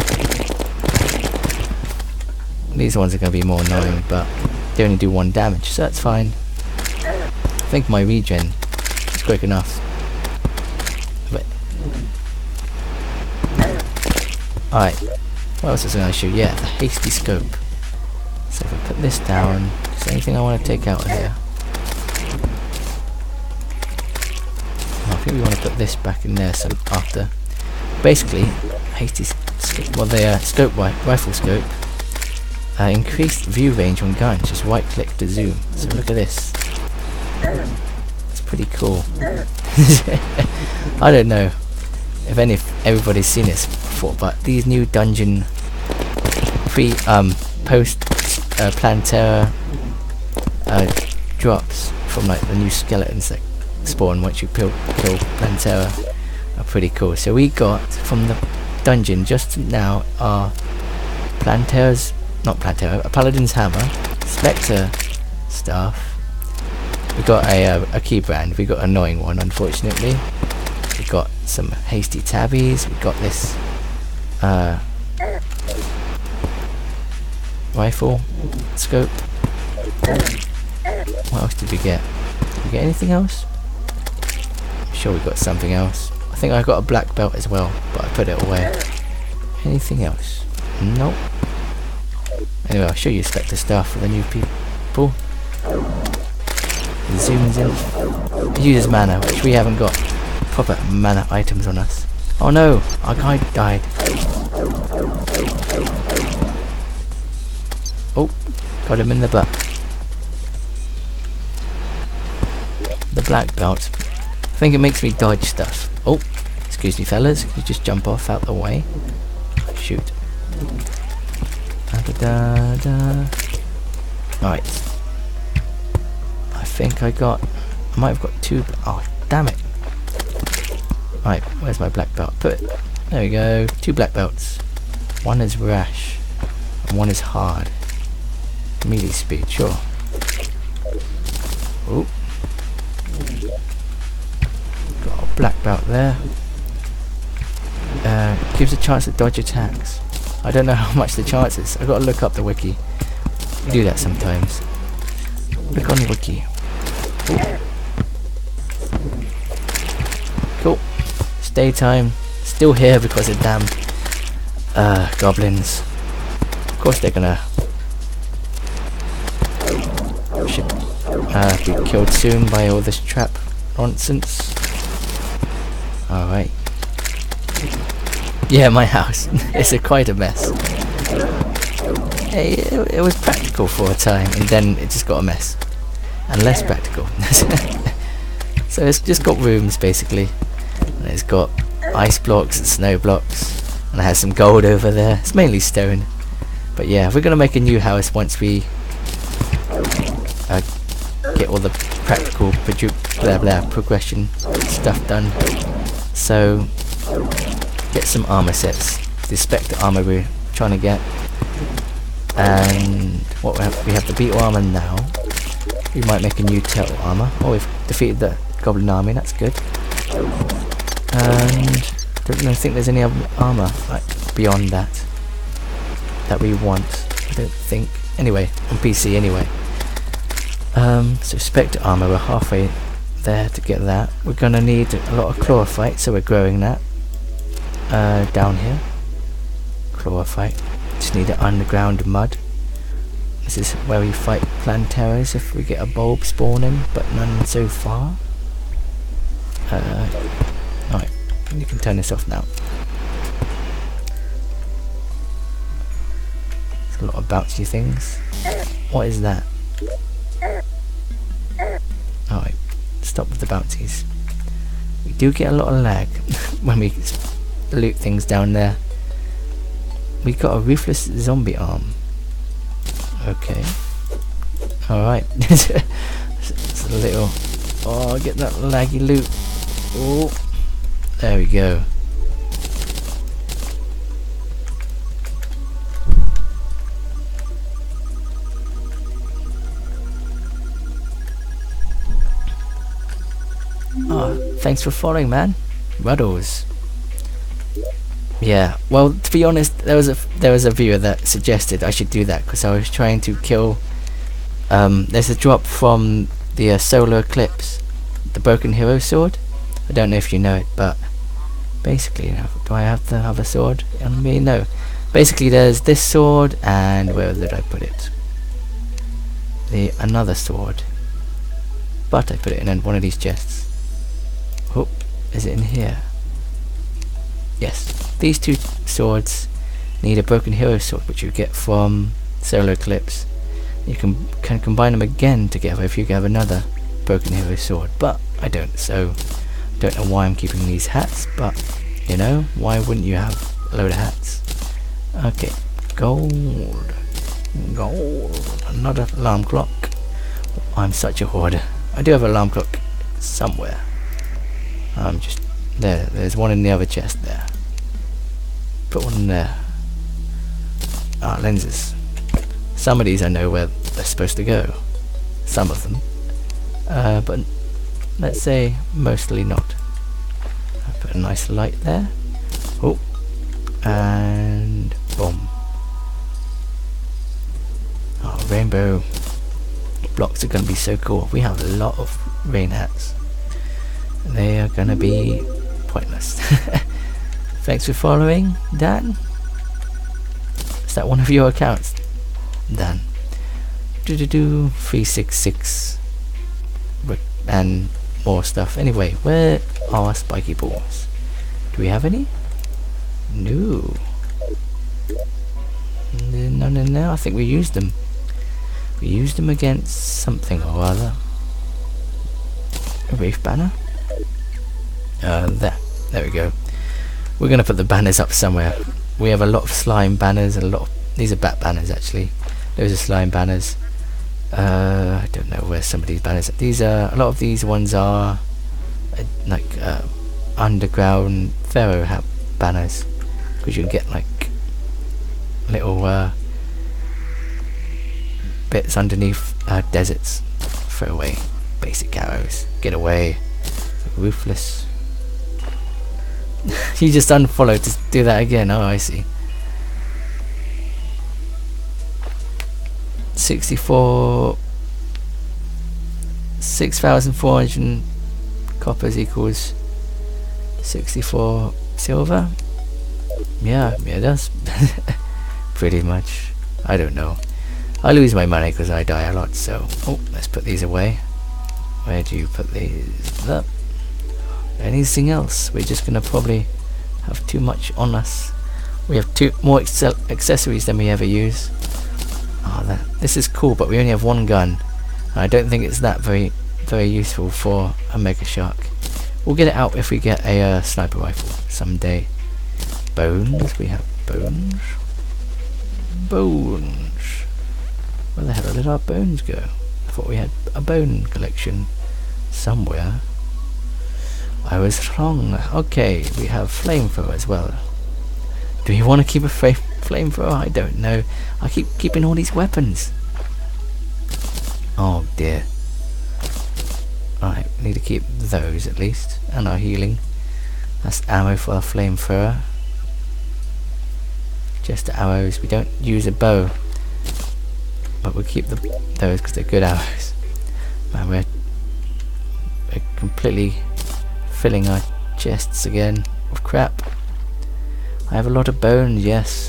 These ones are going to be more annoying, but they only do 1 damage, so that's fine. I think my regen is quick enough. But alright, What else was I going to show? Yeah, the hasty scope. So if I put this down, is there anything I want to take out of here? Oh, I think we want to put this back in there some after. Basically, hasty scope, well the scope rifle scope increased view range on guns. Just right click to zoom. So look at this. It's pretty cool. I don't know if everybody's seen this before, but these new dungeon post Plantera drops from like the new skeletons that spawn once you kill Plantera are pretty cool. So we got from the dungeon just now our a Paladin's Hammer, Spectre Staff. We got a key brand. We got an annoying one, unfortunately. We got some hasty tabbies. We got this rifle scope. What else did we get? Did we get anything else? I'm sure we got something else. I think I got a black belt as well, but I put it away. Anything else? Nope. Anyway, I'll show you Spectre stuff for the new people. It zooms in. It uses mana, which we haven't got proper mana items on us. Oh no, our guy died. Oh, got him in the butt. The black belt. I think it makes me dodge stuff. Oh, excuse me fellas, can you just jump off out the way? Shoot. Right. I think I might have got two. Oh, damn it. Right, where's my black belt? Put it. There we go. 2 black belts. One is rash, and one is hard. Melee speed, sure. Oh. Got a black belt there. Gives a chance to dodge attacks. I don't know how much the chance is. I've got to look up the wiki. You do that sometimes. Look on the wiki. Ooh. Cool. It's daytime. Still here because of damn goblins. Of course they're gonna be killed soon by all this trap nonsense. Alright. Yeah, my house. It's quite a mess. Hey, it was practical for a time, and then it just got a mess. And less practical. So it's just got rooms, basically. And it's got ice blocks and snow blocks. And it has some gold over there. It's mainly stone. But yeah, we're going to make a new house once we get all the practical progression stuff done. So get some armor sets. The Spectre armor we're trying to get, and what we have the beetle armor now. We might make a new turtle armor. Oh, we've defeated the goblin army. That's good. And don't really think there's any other armor like beyond that we want. I don't think. Anyway, on PC anyway. So Spectre armor, we're halfway there to get that. We're gonna need a lot of chlorophyte, so we're growing that. Down here, chlorophyte. Just need it underground mud. This is where we fight Planteras if we get a bulb spawning, but none so far. Alright, you can turn this off now. There's a lot of bouncy things. What is that? Alright, stop with the bouncies. We do get a lot of lag when we loot things down there. We got a ruthless zombie arm. Okay. Alright. It's a little... Oh, get that laggy loot. Oh. There we go. Oh, thanks for following, man. Ruddles. Yeah, well, to be honest, there was a viewer that suggested I should do that because I was trying to kill. There's a drop from the solar eclipse, the broken hero sword. I don't know if you know it, but basically, do I have the other sword on me? No. Basically there's this sword, and where did I put it? Another sword, but I put it in one of these chests. Oh, is it in here? Yes, these two swords need a broken hero sword, which you get from Solar Eclipse. You can combine them again together if you have another broken hero sword, but I don't, so I don't know why I'm keeping these hats, but you know, why wouldn't you have a load of hats? Okay, gold, another alarm clock. I'm such a hoarder. I do have an alarm clock somewhere. Just there's one in the other chest there. Put one in there. Lenses. Some of these I know where they're supposed to go. Some of them. But let's say mostly not. I put a nice light there. Oh, and boom. Oh, rainbow blocks are going to be so cool. We have a lot of rain hats. They are going to be pointless. Thanks for following, Dan. Is that one of your accounts, Dan? 366 and more stuff. Anyway, where are spiky balls? Do we have any? No. None in there. I think we used them. We used them against something or other. A reef banner? There we go. We're going to put the banners up somewhere. We have a lot of slime banners and a lot of... These are bat banners actually. Those are slime banners. I don't know where some of these banners are. These are... A lot of these ones are like underground pharaoh hat banners. Because you can get like little bits underneath deserts. Throw away basic arrows. Get away. Ruthless. You just unfollowed to do that again. Oh, I see. 64 6,400 coppers equals 64 silver. Yeah, it does. Pretty much. I don't know. I lose my money because I die a lot, so... Oh, let's put these away. Where do you put these? Up. Anything else? We're just gonna probably have too much on us. We have more accessories than we ever use. Oh, this is cool, but we only have one gun. I don't think it's that very useful for a Mega Shark. We'll get it out if we get a sniper rifle someday. Bones, we have bones. Bones. Where the hell did our bones go? I thought we had a bone collection somewhere. I was wrong. Okay, we have flamethrower as well. Do you want to keep a flamethrower? I don't know. I keep keeping all these weapons. Oh dear. Alright, we need to keep those at least. And our healing. That's ammo for our flamethrower. Just the arrows. We don't use a bow. But we'll keep those because they're good arrows. Man, we're completely filling our chests again with crap. I have a lot of bones, yes.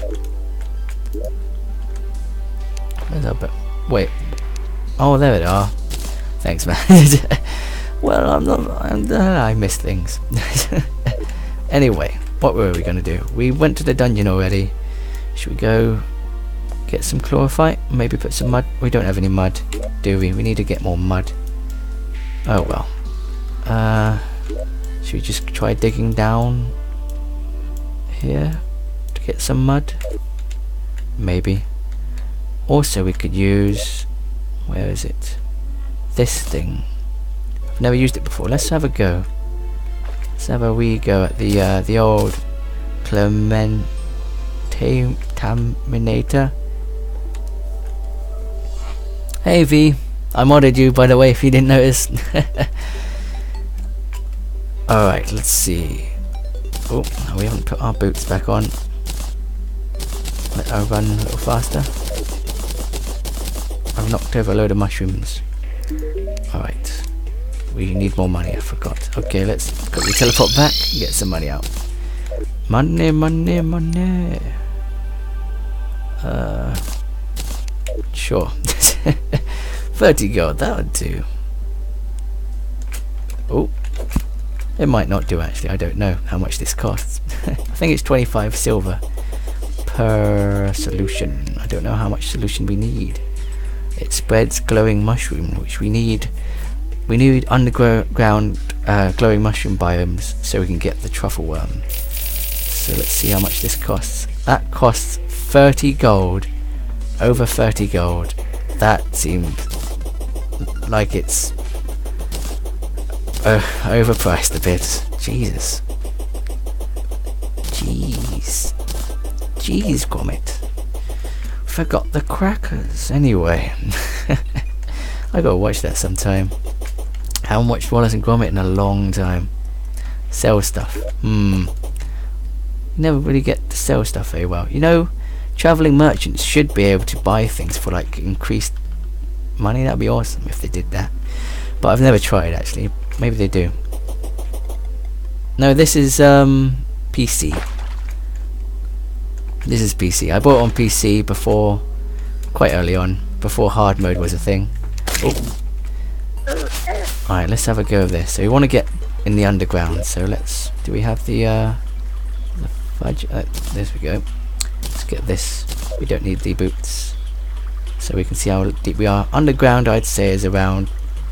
Where's our wait. Oh, there they are. Thanks, man. Well, I miss things. Anyway, what were we going to do? We went to the dungeon already. Should we go get some chlorophyte? Maybe put some mud? We don't have any mud, do we? We need to get more mud. Oh well. Should we just try digging down here to get some mud? Maybe. Also we could use... Where is it? This thing. I've never used it before. Let's have a go. Let's have a wee go at the old Terminator. Hey V, I modded you by the way if you didn't notice. Alright, let's see. Oh, we haven't put our boots back on. Let her run a little faster. I've knocked over a load of mushrooms. Alright. We need more money, I forgot. Okay, let's quickly teleport back and get some money out. Money, money, money. Sure. 30 gold, that would do. Oh, it might not do actually, I don't know how much this costs. I think it's 25 silver per solution. I don't know how much solution we need. It spreads glowing mushroom, which we need. We need underground glowing mushroom biomes so we can get the truffle worm. So let's see how much this costs. That costs 30 gold. Over 30 gold. That seemed like it's overpriced a bit. Jesus. Jeez, Gromit. Forgot the crackers. Anyway. I gotta watch that sometime. Haven't watched Wallace and Gromit in a long time. Sell stuff. You never really get to sell stuff very well. You know, travelling merchants should be able to buy things for like increased money. That'd be awesome if they did that. But I've never tried actually. Maybe they do. No, this is PC. This is PC. I bought it on PC before, quite early on, before hard mode was a thing. Oh. Alright, let's have a go of this. So we want to get in the underground. So let's. Do we have the fudge? There we go. Let's get this. We don't need the boots, so we can see how deep we are. Underground, I'd say, is around.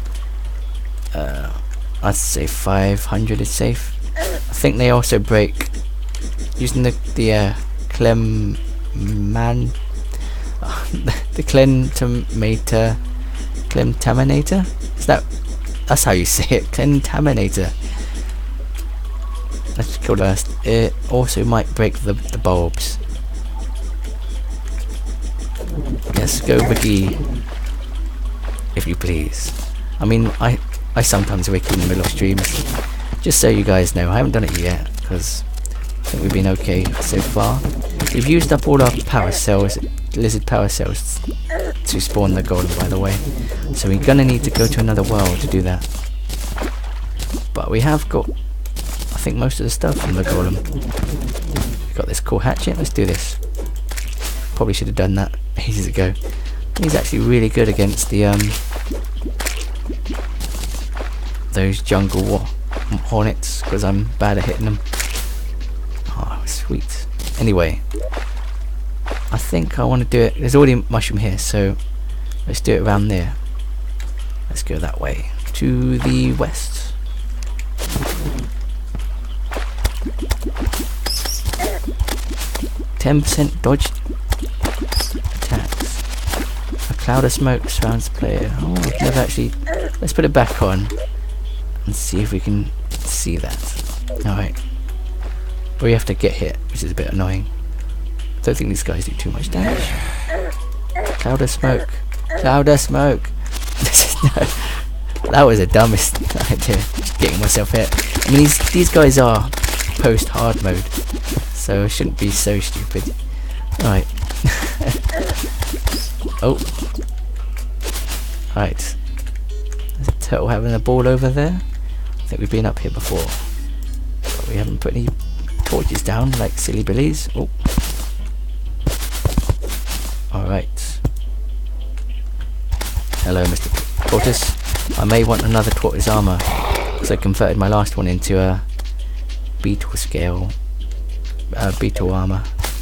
I'd say 500 is safe. I think they also break using the Clem man the Clentaminator. Is that's how you say it? Clentaminator. Let's go first. It also might break the bulbs. Let's go Wiki, if you please. I mean, I sometimes wiki in the middle of streams, just so you guys know. I haven't done it yet because I think we've been okay so far. We've used up all our power cells, lizard power cells, to spawn the golem, by the way. So we're gonna need to go to another world to do that. But we have got, I think, most of the stuff from the golem. We've got this cool hatchet. Let's do this. Probably should have done that ages ago. He's actually really good against the those jungle hornets, because I'm bad at hitting them. Oh, sweet. Anyway, I think I want to do it. There's already a mushroom here, so let's do it around there. Let's go that way to the west. %10 dodge attacks. A cloud of smoke surrounds the player. Oh, I've never actually. Let's put it back on and see if we can see that. Alright. But we have to get hit, which is a bit annoying. I don't think these guys do too much damage. Cloud of smoke. Cloud of smoke. That was the dumbest idea. Just getting myself hit. I mean, these guys are post hard mode, so it shouldn't be so stupid. Alright. Oh. Right. There's a turtle having a ball over there. I think we've been up here before, but we haven't put any torches down like silly billies. Oh. Alright. Hello, Mr. Tortoise. I may want another tortoise armor, because I converted my last one into a beetle scale. Beetle armor.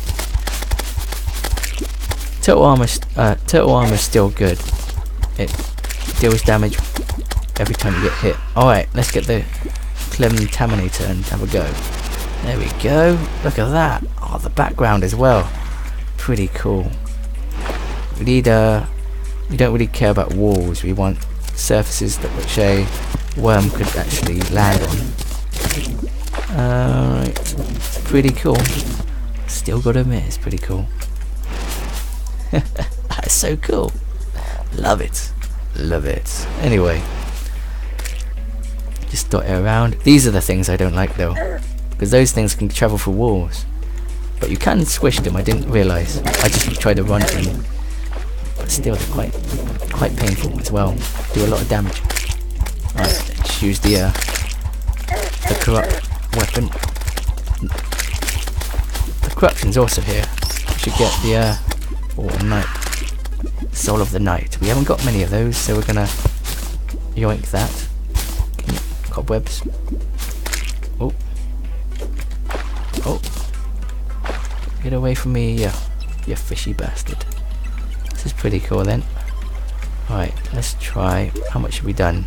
Turtle armor is still good. It deals damage every time you get hit. Alright, let's get the Clentaminator and have a go. There we go. Look at that. Oh, the background as well. Pretty cool. We need we don't really care about walls. We want surfaces that which a worm could actually land on. Alright. Pretty cool. Still gotta admit, it's pretty cool. That's so cool. Love it. Love it. Anyway. Just dot it around. These are the things I don't like though, because those things can travel through walls. But you can squish them, I didn't realise. I just tried to run them. But still they're quite painful as well. Do a lot of damage. Alright, let's use the corrupt weapon. The corruption's also here. We should get the Oh, night. Soul of the Night. We haven't got many of those, so we're gonna yoink that. Cobwebs. Oh. Oh. Get away from me, you fishy bastard. This is pretty cool then. Alright, let's try. How much have we done?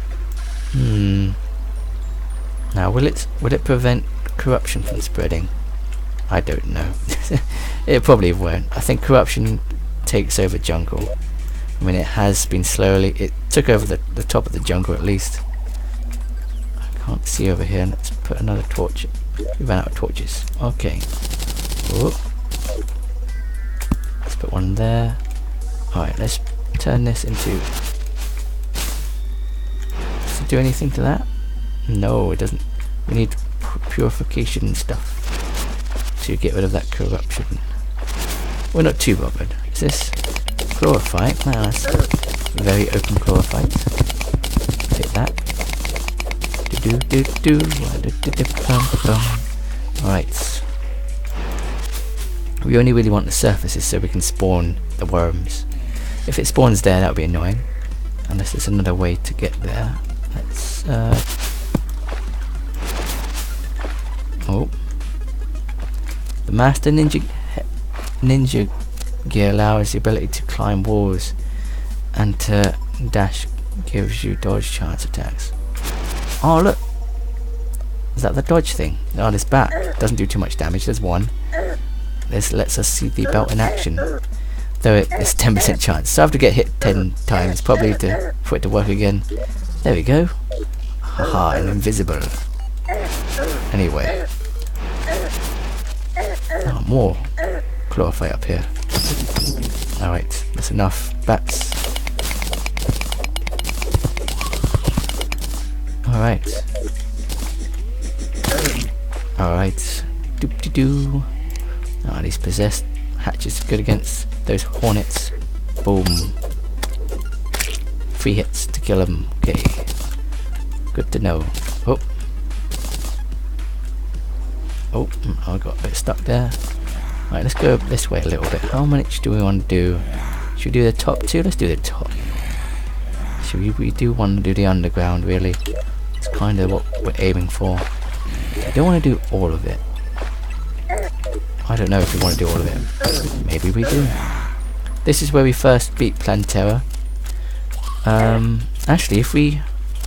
Now, will it prevent corruption from spreading? I don't know. It probably won't. I think corruption takes over jungle. I mean, it has been slowly. It took over the top of the jungle at least. I can't see over here. Let's put another torch. We ran out of torches. Okay. Oh. Let's put one there. Alright, let's turn this into... Does it do anything to that? No, it doesn't. We need purification stuff to get rid of that corruption. We're not too bothered. Is this chlorophyte? No, that's very open chlorophyte. Take that. Alright. We only really want the surfaces so we can spawn the worms. If it spawns there, that would be annoying. Unless there's another way to get there. Let's oh. The Master Ninja gear allows the ability to climb walls, and to dash gives you dodge chance attacks. Oh look! Is that the dodge thing? Oh, this bat doesn't do too much damage. There's one. This lets us see the belt in action. Though it's 10% chance. So I have to get hit 10 times probably for it to work again. There we go. Haha, and invisible. Anyway. Oh, more chlorophyte up here. Alright, that's enough bats. Alright. Alright. Doop-de-doo. Ah, these possessed hatches good against those hornets. Boom. 3 hits to kill them. Okay. Good to know. Oh. Oh, I got a bit stuck there. Right, let's go this way a little bit. How much do we want to do? Should we do the top 2? Let's do the top. We do want to do the underground, really. It's kind of what we're aiming for. I don't want to do all of it. I don't know if we want to do all of it. Maybe we do. This is where we first beat Plantera. Actually, if we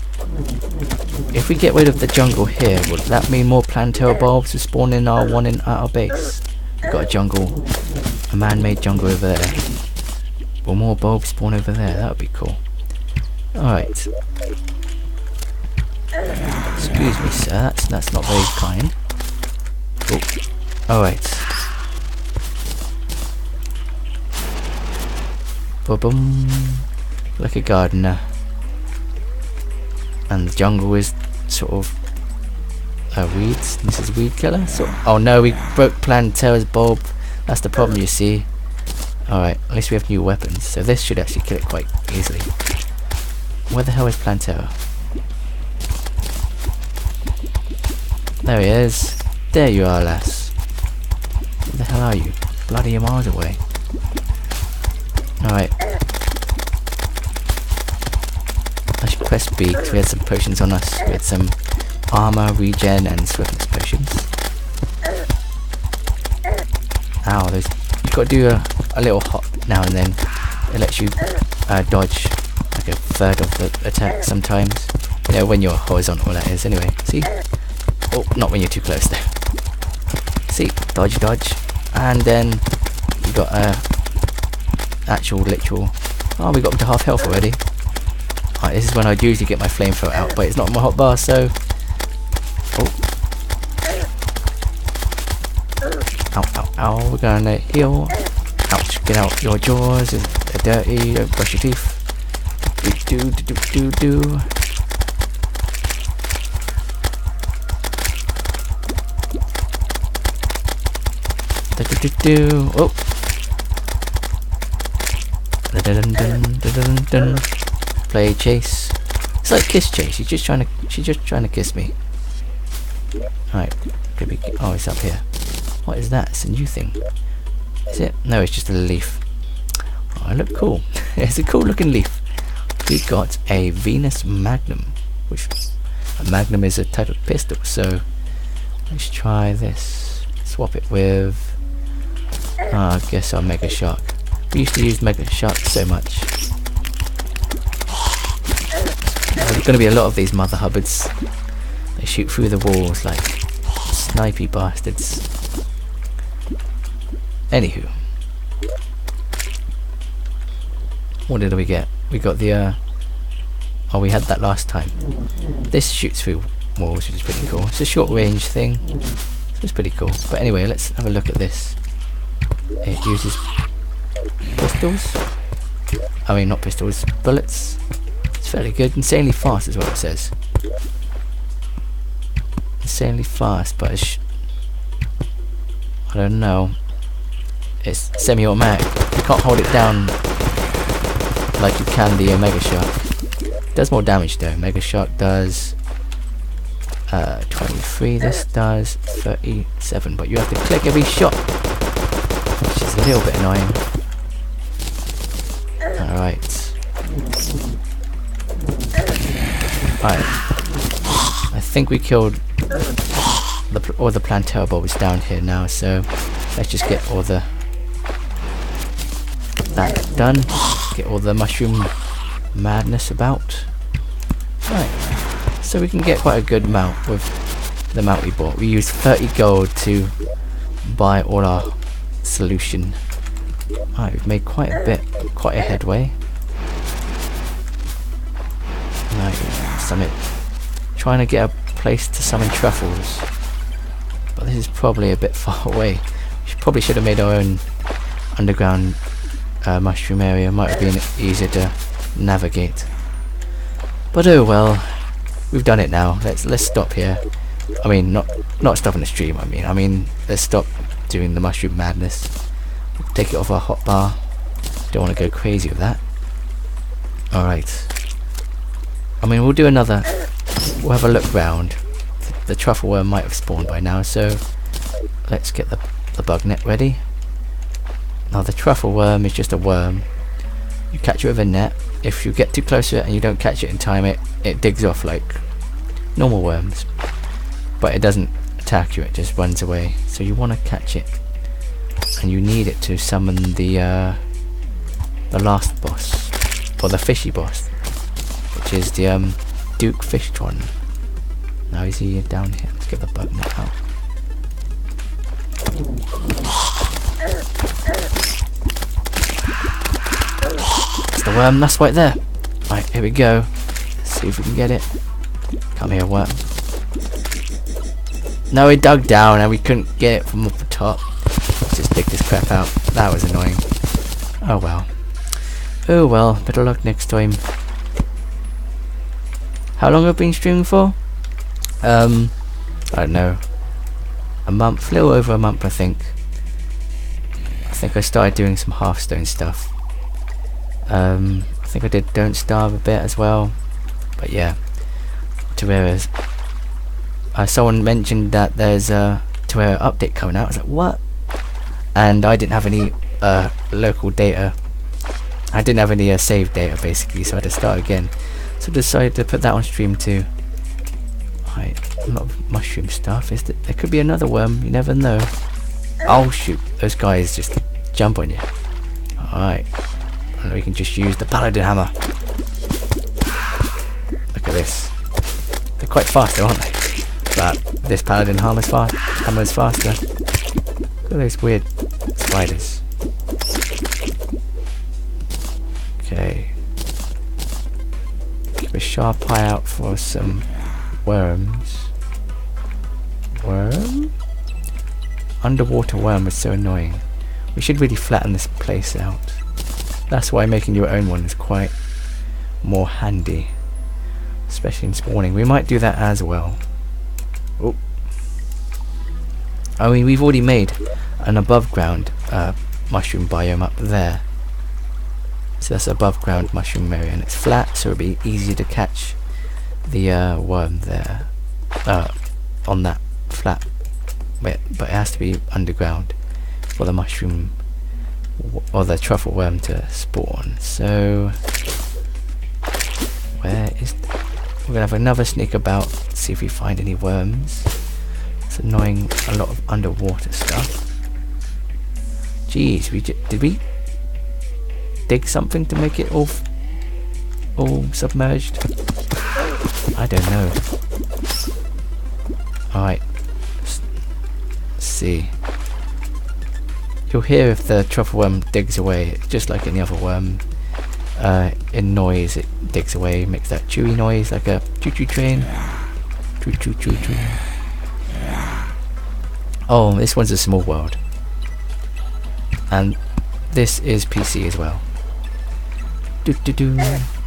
get rid of the jungle here, would that mean more Plantera bulbs will spawn in our base? We've got a jungle, a man-made jungle over there. Will more bulbs spawn over there? That would be cool. Alright. Excuse me, sir. That's not very kind. Oh. Alright. Boom. Like a gardener. And the jungle is sort of weeds. This is weed killer. Oh no, we broke Plantera's bulb. That's the problem, you see. Alright, at least we have new weapons, so this should actually kill it quite easily. Where the hell is Plantera? There he is. There you are, lass. Where the hell are you? Bloody miles away. Alright. I should press B because we had some potions on us. We had some armor, regen, and swiftness potions. Ow, those. You've got to do a little hop now and then. It lets you dodge like a third of the attack sometimes. You know, when you're horizontal, that is. Anyway, see? Oh, not when you're too close there. See? Dodge, dodge. And then you got actual literal. Oh, we got up to half health already. Alright, this is when I'd usually get my flamethrower out, but it's not in my hotbar, so. Oh. Ow, ow, ow. We're gonna heal. Ouch. Get out your jaws. They're dirty. Don't brush your teeth. Do. Oh. Play chase. It's like kiss chase. She's just trying to kiss me. Alright. Oh, it's up here. What is that? It's a new thing. Is it? No, it's just a leaf. I look cool. It's a cool looking leaf. We got a Venus Magnum, which a Magnum is a type of pistol. So let's try this. Swap it with. I guess our Mega Shark. We used to use Mega Shark so much. There's going to be a lot of these Mother Hubbards. They shoot through the walls like snipey bastards. Anywho, what did we get? We got the oh, we had that last time. This shoots through walls, which is pretty cool. It's a short range thing, so it's pretty cool. But anyway, let's have a look at this. It uses pistols. I mean, not pistols, bullets. It's fairly good. Insanely fast is what it says. Insanely fast, but it's I don't know. It's semi-automatic. You can't hold it down like you can the Mega Shark. It does more damage though. Mega Shark does 23. This does 37. But you have to click every shot, which is a little bit annoying. Alright. Alright. I think we killed all the Plantera bulbs down here now, so let's just get all that done. Get all the mushroom madness about. Right. So we can get quite a good mount with the mount we bought. We used 30 gold to buy all our solution. Alright, we've made quite a headway. Right, summit. Trying to get a place to summon truffles. But this is probably a bit far away. We probably should have made our own underground mushroom area. Might have been easier to navigate. But oh well. We've done it now. Let's stop here. I mean, not stopping the stream. I mean, let's stop doing the mushroom madness. Take it off our hotbar. Don't want to go crazy with that. All right. I mean, we'll do another. We'll have a look round. The truffle worm might have spawned by now, so let's get the bug net ready. Now the truffle worm is just a worm. You catch it with a net. If you get too close to it and you don't catch it in time, it digs off like normal worms. But it doesn't attack you, it just runs away. So you want to catch it. And you need it to summon the last boss. Or the fishy boss. Which is the Duke Fishtron. Now is he down here? Let's get the bug net out. That's the worm, that's right there. Right, here we go. Let's see if we can get it. Come here, worm. No, he dug down and we couldn't get it from up the top. Let's just dig this crap out. That was annoying. Oh well. Oh well, better luck next time. How long have I been streaming for? I don't know. A month, a little over a month I think. I think I started doing some Hearthstone stuff. I think I did Don't Starve a bit as well. But yeah. Terraria's. Someone mentioned that there's a Terraria update coming out. I was like, what? And I didn't have any local data. I didn't have any save data basically, so I had to start again. So I decided to put that on stream too. Right, a lot of mushroom stuff. There could be another worm, you never know. Oh shoot, those guys just jump on you. Alright. And we can just use the Paladin Hammer. Look at this. They're quite fast though, aren't they? But this Paladin Hammer's faster. Look at those weird spiders. Okay. Keep a sharp eye out for some worms. Worm? Underwater worm is so annoying. We should really flatten this place out. That's why making your own one is quite more handy. Especially in spawning. We might do that as well. Oh. I mean, we've already made an above ground mushroom biome up there. So that's above ground mushroom area and it's flat, so it'll be easier to catch the worm there. On that flat bit, but it has to be underground for the mushroom or the truffle worm to spawn. So where is we're gonna have another sneak about, see if we find any worms. It's annoying, a lot of underwater stuff. Jeez, did we dig something to make it all submerged? I don't know. Alright, let's see. You'll hear if the truffle worm digs away, just like any other worm. In noise, it digs away, makes that chewy noise like a choo-choo train. Choo-choo-choo train. Oh, this one's a small world. And this is PC as well. Do-do-do.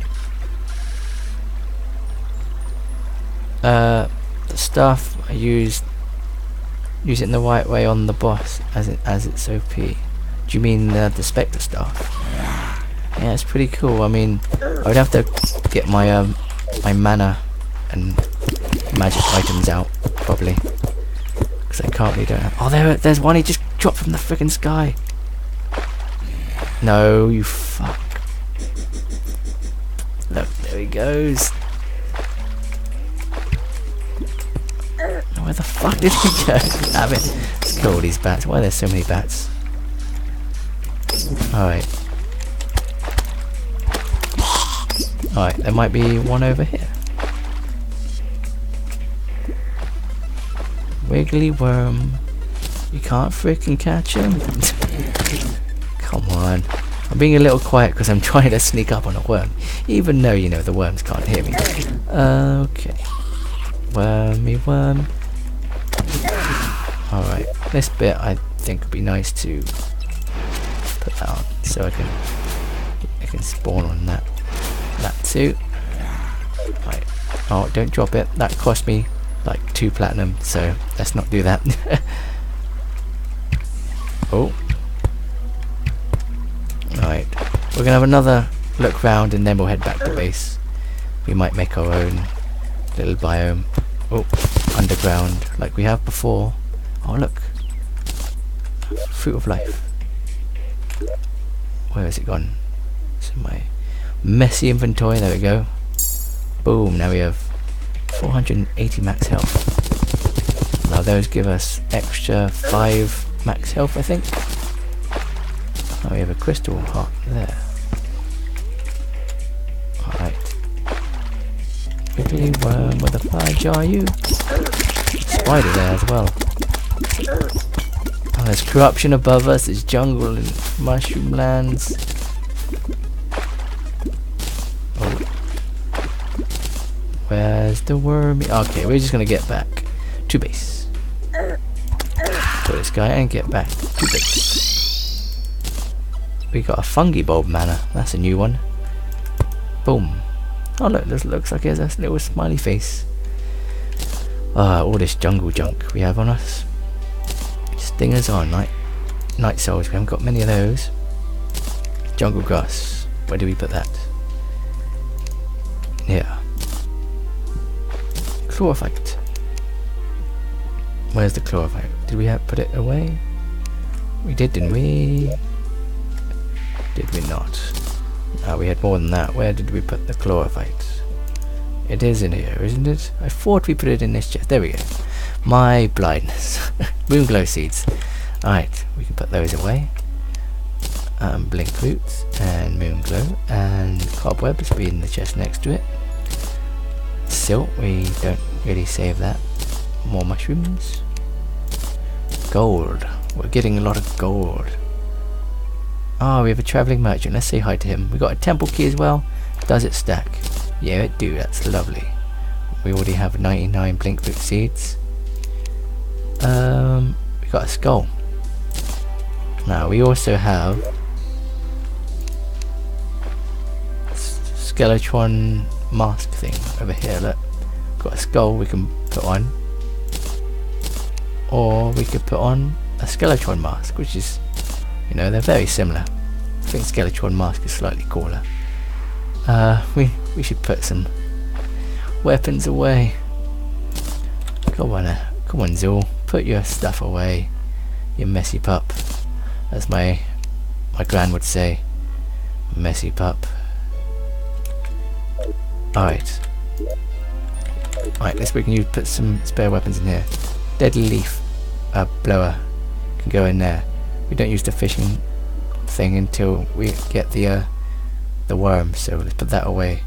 The stuff I use it in the right way on the boss as it's OP. Do you mean the Spectre stuff? Yeah, it's pretty cool. I mean, I would have to get my my mana and magic items out probably, because I currently don't have. Oh, there's one. He just dropped from the freaking sky. No, you fuck. Look, there he goes. Where the fuck did he go? Damn it. Let's kill all these bats. Why are there so many bats? Alright. Alright, there might be one over here. Wiggly worm. You can't freaking catch him? Come on. I'm being a little quiet because I'm trying to sneak up on a worm. Even though, you know, the worms can't hear me. Okay. Wormy worm. Alright, this bit I think would be nice to put that on so I can spawn on that too. Right. Oh, don't drop it. That cost me like 2 platinum, so let's not do that. Oh. Alright, we're gonna have another look round and then we'll head back to base. We might make our own little biome. Oh, underground, like we have before. Oh look, fruit of life. Where has it gone? It's in my messy inventory. There we go. Boom. Now we have 480 max health. Now those give us extra 5 max health, I think. Now we have a crystal heart there. Alright. Wiggly worm with a fire jar, you. Spider there as well. Oh, there's corruption above us, there's jungle and mushroom lands. Oh. Where's the wormy? Okay, we're just gonna get back to base. Kill this guy and get back to base. We got a fungi bulb mana, that's a new one. Boom. Oh look, this looks like it has a little smiley face. All this jungle junk we have on us. Stingers on, night souls, we haven't got many of those. Jungle grass, where do we put that? Yeah. Chlorophyte. Where's the chlorophyte? Did we put it away? We did, didn't we? Did we not? We had more than that. Where did we put the chlorophyte? It is in here, isn't it? I thought we put it in this chest. There we go. My blindness. Moon glow seeds. Alright, we can put those away. Blink roots and moon glow and cobwebs be in the chest next to it. Silt, we don't really save that. More mushrooms. Gold. We're getting a lot of gold. Oh, we have a travelling merchant. Let's say hi to him. We got a temple key as well. Does it stack? Yeah, it do. That's lovely. We already have 99 blink root seeds. We got a skull. Now we also have Skeletron mask thing over here. Look, got a skull we can put on, or we could put on a Skeletron mask, which is, you know, they're very similar. I think Skeletron mask is slightly cooler. We should put some weapons away. Come on, Zul, put your stuff away, you messy pup. That's my my gran would say. Messy pup. Alright. Alright, let's we can put some spare weapons in here. Deadly leaf blower can go in there. We don't use the fishing thing until we get the worm, so let's put that away.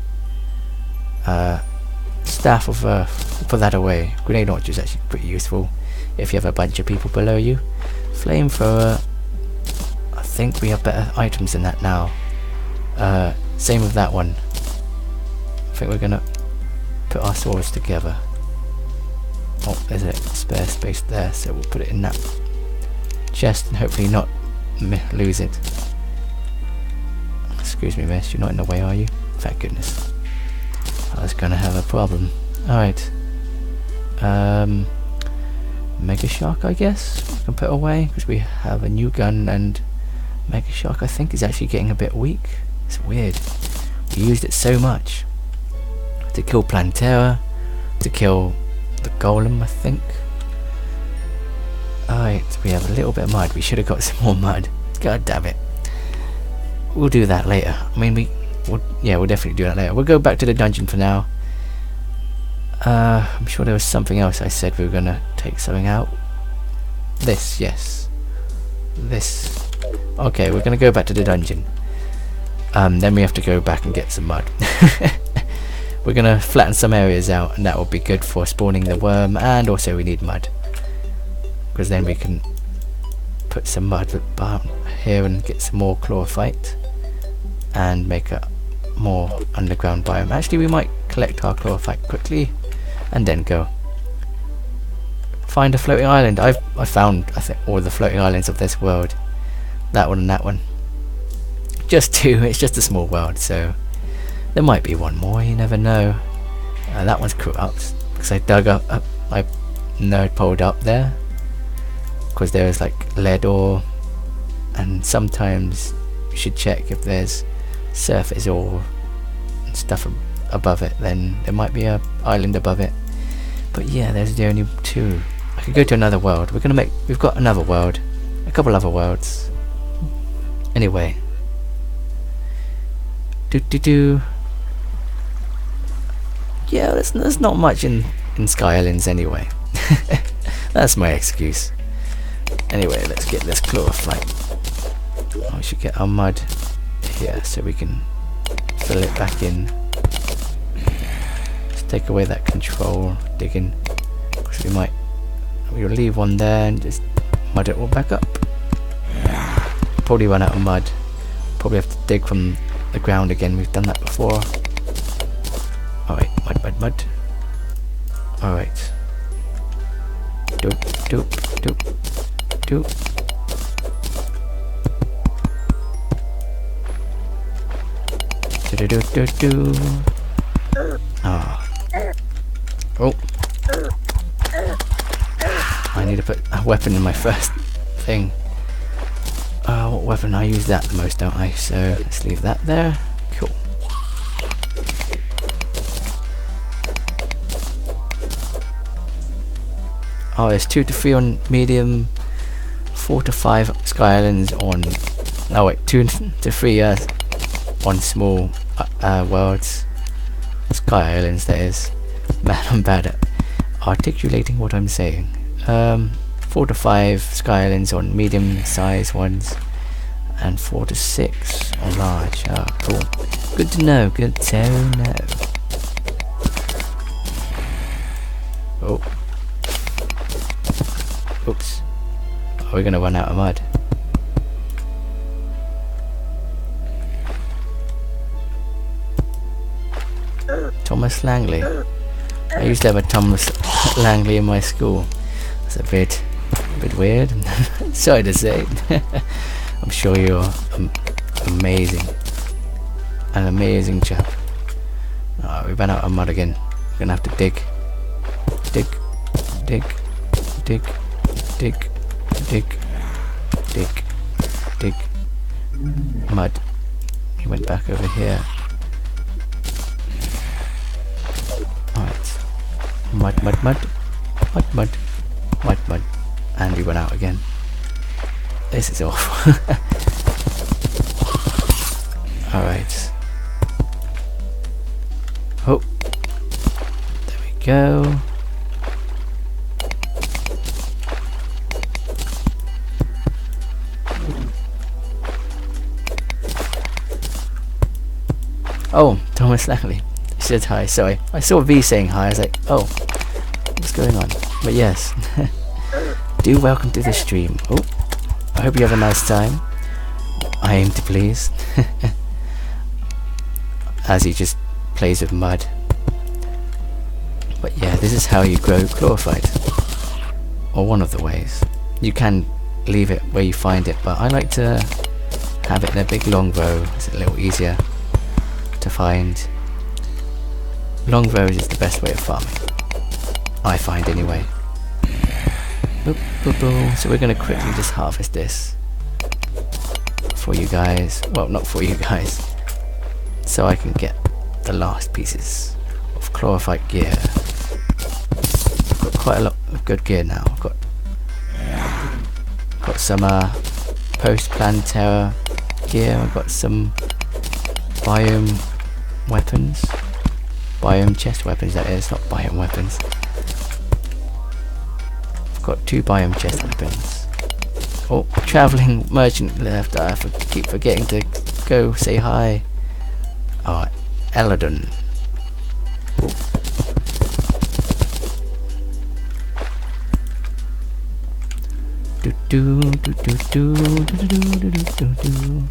Staff of Earth, we'll put that away. Grenade launcher is actually pretty useful if you have a bunch of people below you. Flamethrower, I think we have better items than that now. Same with that one. I think we're gonna put our swords together. Oh, there's a spare space there, so we'll put it in that chest and hopefully not lose it. Excuse me, miss, you're not in the way, are you? Thank goodness. I was gonna have a problem. Alright. Mega Shark, I guess we can put away because we have a new gun, and Mega Shark I think is actually getting a bit weak. It's weird. We used it so much to kill Plantera, to kill the Golem, I think. Alright, we have a little bit of mud. We should have got some more mud. God damn it. We'll do that later. I mean, we'll definitely do that later. We'll go back to the dungeon for now. I'm sure there was something else I said we were gonna take something out. This, yes. This. Okay, we're gonna go back to the dungeon. Then we have to go back and get some mud. We're gonna flatten some areas out, and that will be good for spawning the worm, and also we need mud. Because then we can put some mud here and get some more chlorophyte and make a more underground biome. Actually, we might collect our chlorophyte quickly and then go find a floating island. I found, I think, all the floating islands of this world. That one and that one. Just two. It's just a small world, so there might be one more. You never know. That one's corrupt because I dug up my nerd poled up there because there is like lead ore, and sometimes you should check if there's surface ore and stuff above it. Then there might be a island above it. But yeah, there's the only two. I could go to another world. We've got another world, a couple other worlds. Anyway, yeah, there's not much in Sky Islands anyway. That's my excuse. Anyway, let's get this chlorophyte. We should get our mud here so we can fill it back in. Let's take away that control digging, because we'll leave one there and just mud it all back up. Probably run out of mud. Probably have to dig from the ground again. We've done that before. Alright, mud. Alright. Doop. Oh. I need to put a weapon in my first thing. What weapon? I use that the most, don't I? So let's leave that there. Cool. Oh, there's 2 to 3 on medium, 4 to 5 Sky Islands on. Oh wait, 2 to 3 on small worlds. Sky Islands, that is. Man, I'm bad at articulating what I'm saying. 4 to 5 Sky Islands on medium size ones, and 4 to 6 on large. Ah, cool. Good to know. Good to know. Oh. Oops. Are we gonna run out of mud? Thomas Langley. I used to have a Thomas Langley in my school. That's a bit weird. Sorry to say. I'm sure you're amazing. An amazing chap. Oh, we ran out of mud again. We're gonna have to dig. Dig. Mud. He went back over here. Alright. Mud. And he went out again. This is awful. Alright. Oh. There we go. Oh, Thomas Langley said hi. Sorry, I saw V saying hi. I was like, oh, what's going on? But yes, do welcome to the stream. Oh, I hope you have a nice time. I aim to please. As he just plays with mud. But yeah, this is how you grow chlorophyte. Or one of the ways. You can leave it where you find it, but I like to have it in a big long row. It's a little easier to find. Long rows is the best way of farming, I find anyway. Boop, boop, boop. So we're going to quickly just harvest this for you guys. Well, not for you guys, so I can get the last pieces of chlorophyte gear. I've got quite a lot of good gear now. I've got some post-Plantera gear. I've got some biome weapons. Biome chest weapons, that is, not biome weapons. I've got 2 biome chest weapons. Oh, travelling merchant left. I keep forgetting to go say hi. Oh, Eladon. Oh. Do do do do do do do do do do.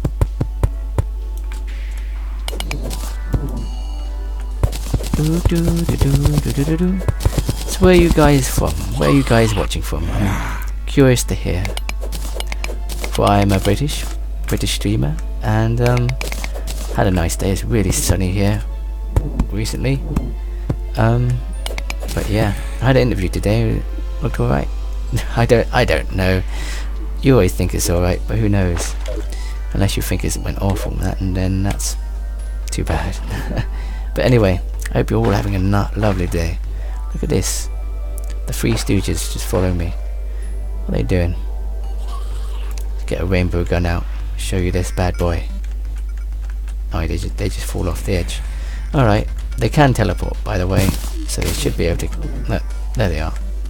So where are you guys from? Where are you guys watching from? I'm curious to hear. For I'm a British streamer, and had a nice day. It's really sunny here recently. But yeah, I had an interview today. It looked alright. I don't know. You always think it's alright, but who knows? Unless you think it went awful, and then that's too bad. But anyway, I hope you're all having a lovely day. Look at this. The Three Stooges just follow me. What are they doing? Let's get a rainbow gun out. Show you this bad boy. Oh, they just fall off the edge. Alright. They can teleport, by the way. So they should be able to... Look, there they are.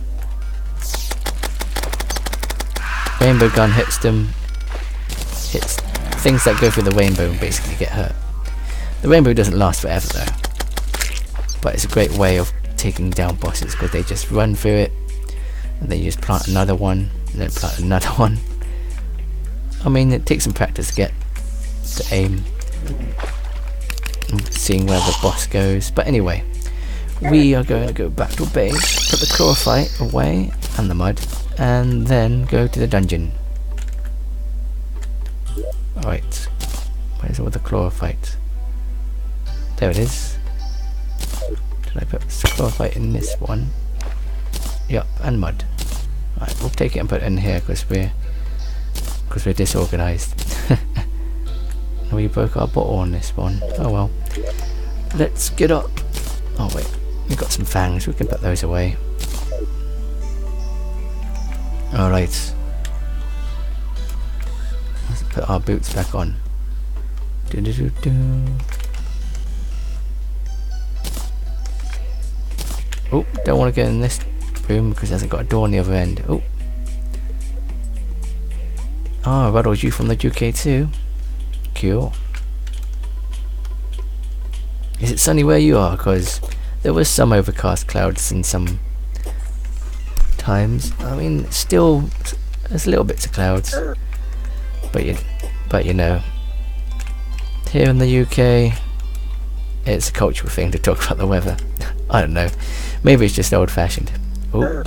Rainbow gun hits them. Hits things that go through the rainbow and basically get hurt. The rainbow doesn't last forever though. But it's a great way of taking down bosses because they just run through it and then you just plant another one and then plant another one. I mean, it takes some practice to get to aim and seeing where the boss goes. But anyway, we are going to go back to base, put the chlorophyte away and the mud, and then go to the dungeon. Alright, where's all the chlorophyte? There it is. Did I put chlorophyte in this one? Yup, and mud. Right, we'll take it and put it in here because we're disorganized. We broke our bottle on this one. Oh well. Let's get up. Oh wait, we've got some fangs. We can put those away. Alright. Let's put our boots back on. Do do do do. Oh, don't want to get in this room because it hasn't got a door on the other end. Oh. Ah, Ruddles, you from the UK too? Cool. Is it sunny where you are? Because there was some overcast clouds in some times. I mean, still, there's little bits of clouds. But you know, here in the UK, it's a cultural thing to talk about the weather. I don't know. Maybe it's just old-fashioned. Oh.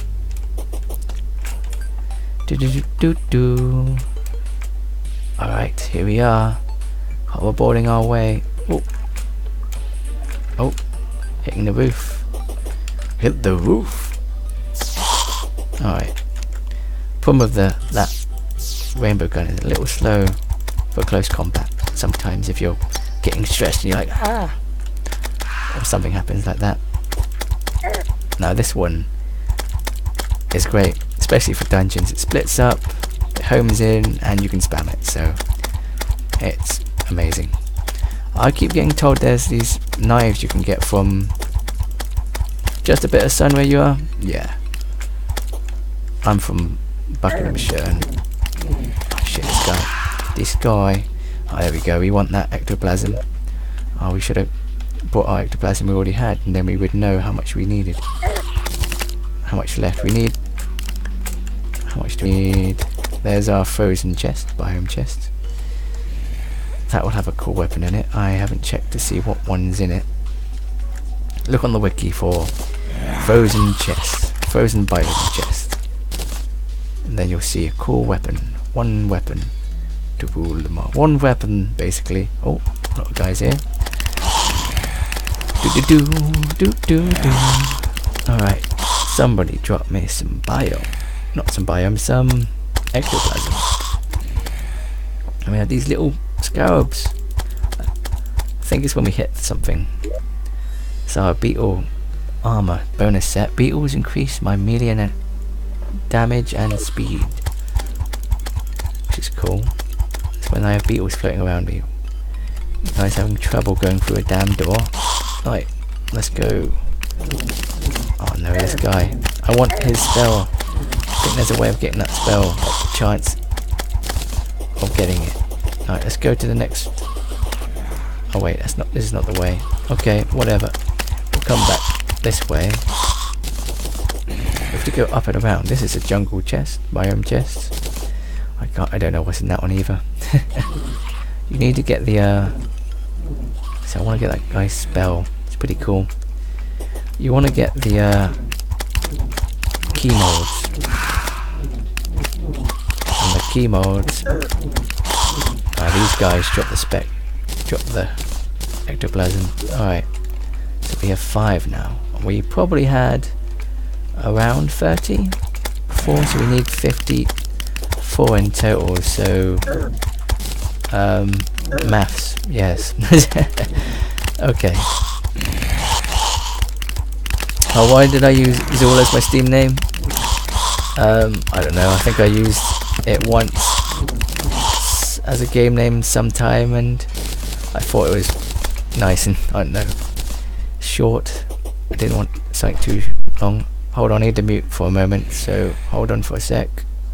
Do do do do do. All right, here we are. Hoverboarding our way. Oh. Oh. Hitting the roof. Hit the roof. All right. Problem with that rainbow gun is a little slow for close combat. Sometimes if you're getting stressed and you're like, ah, or something happens like that. Now this one is great, especially for dungeons. It splits up, it homes in, and you can spam it, so it's Amazing. I keep getting told there's these knives you can get from Just a Bit of Sun where you are. Yeah. I'm from Buckinghamshire. And oh shit, this guy. Oh, there we go. We want that ectoplasm. Oh, we should have brought our ectoplasm we already had, and then we would know how much we needed. How much left we need. How much do we need? There's our frozen chest, biome chest. That will have a cool weapon in it. I haven't checked to see what one's in it. Look on the wiki for frozen chest, frozen biome chest. And then you'll see a cool weapon. One weapon to rule them all. One weapon, basically. Oh, a lot of guys here. Alright, somebody drop me some biome. Not some biome, some ectoplasm. And we have these little scarabs. I think it's when we hit something. So our beetle armor bonus set. Beetles increase my melee and damage and speed, which is cool. It's when I have beetles floating around me. You guys having trouble going through a damn door? Right, let's go. Oh no, this guy. I want his spell. I think there's a way of getting that spell, like the chance of getting it. Alright, let's go to the next. Oh wait, this is not the way. Okay, whatever. We'll come back this way. We have to go up and around. This is a jungle chest, biome chest. I don't know what's in that one either. You need to get the so I want to get that guy's spell. It's pretty cool. You want to get the key molds. And the key molds, these guys drop the ectoplasm. Alright, so we have 5 now. We probably had around 30 before, so we need 54 in total. So maths, yes. Okay. Oh, why did I use Zool as my Steam name? I don't know, I think I used it once as a game name sometime, and I thought it was nice and, I don't know, short. I didn't want something too long. Hold on, I need to mute for a moment, so hold on for a sec.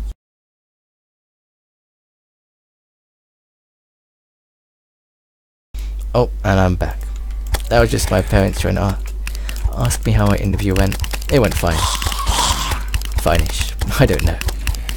Oh, and I'm back. That was just my parents trying to ask me how my interview went. It went fine. Fine-ish. I don't know.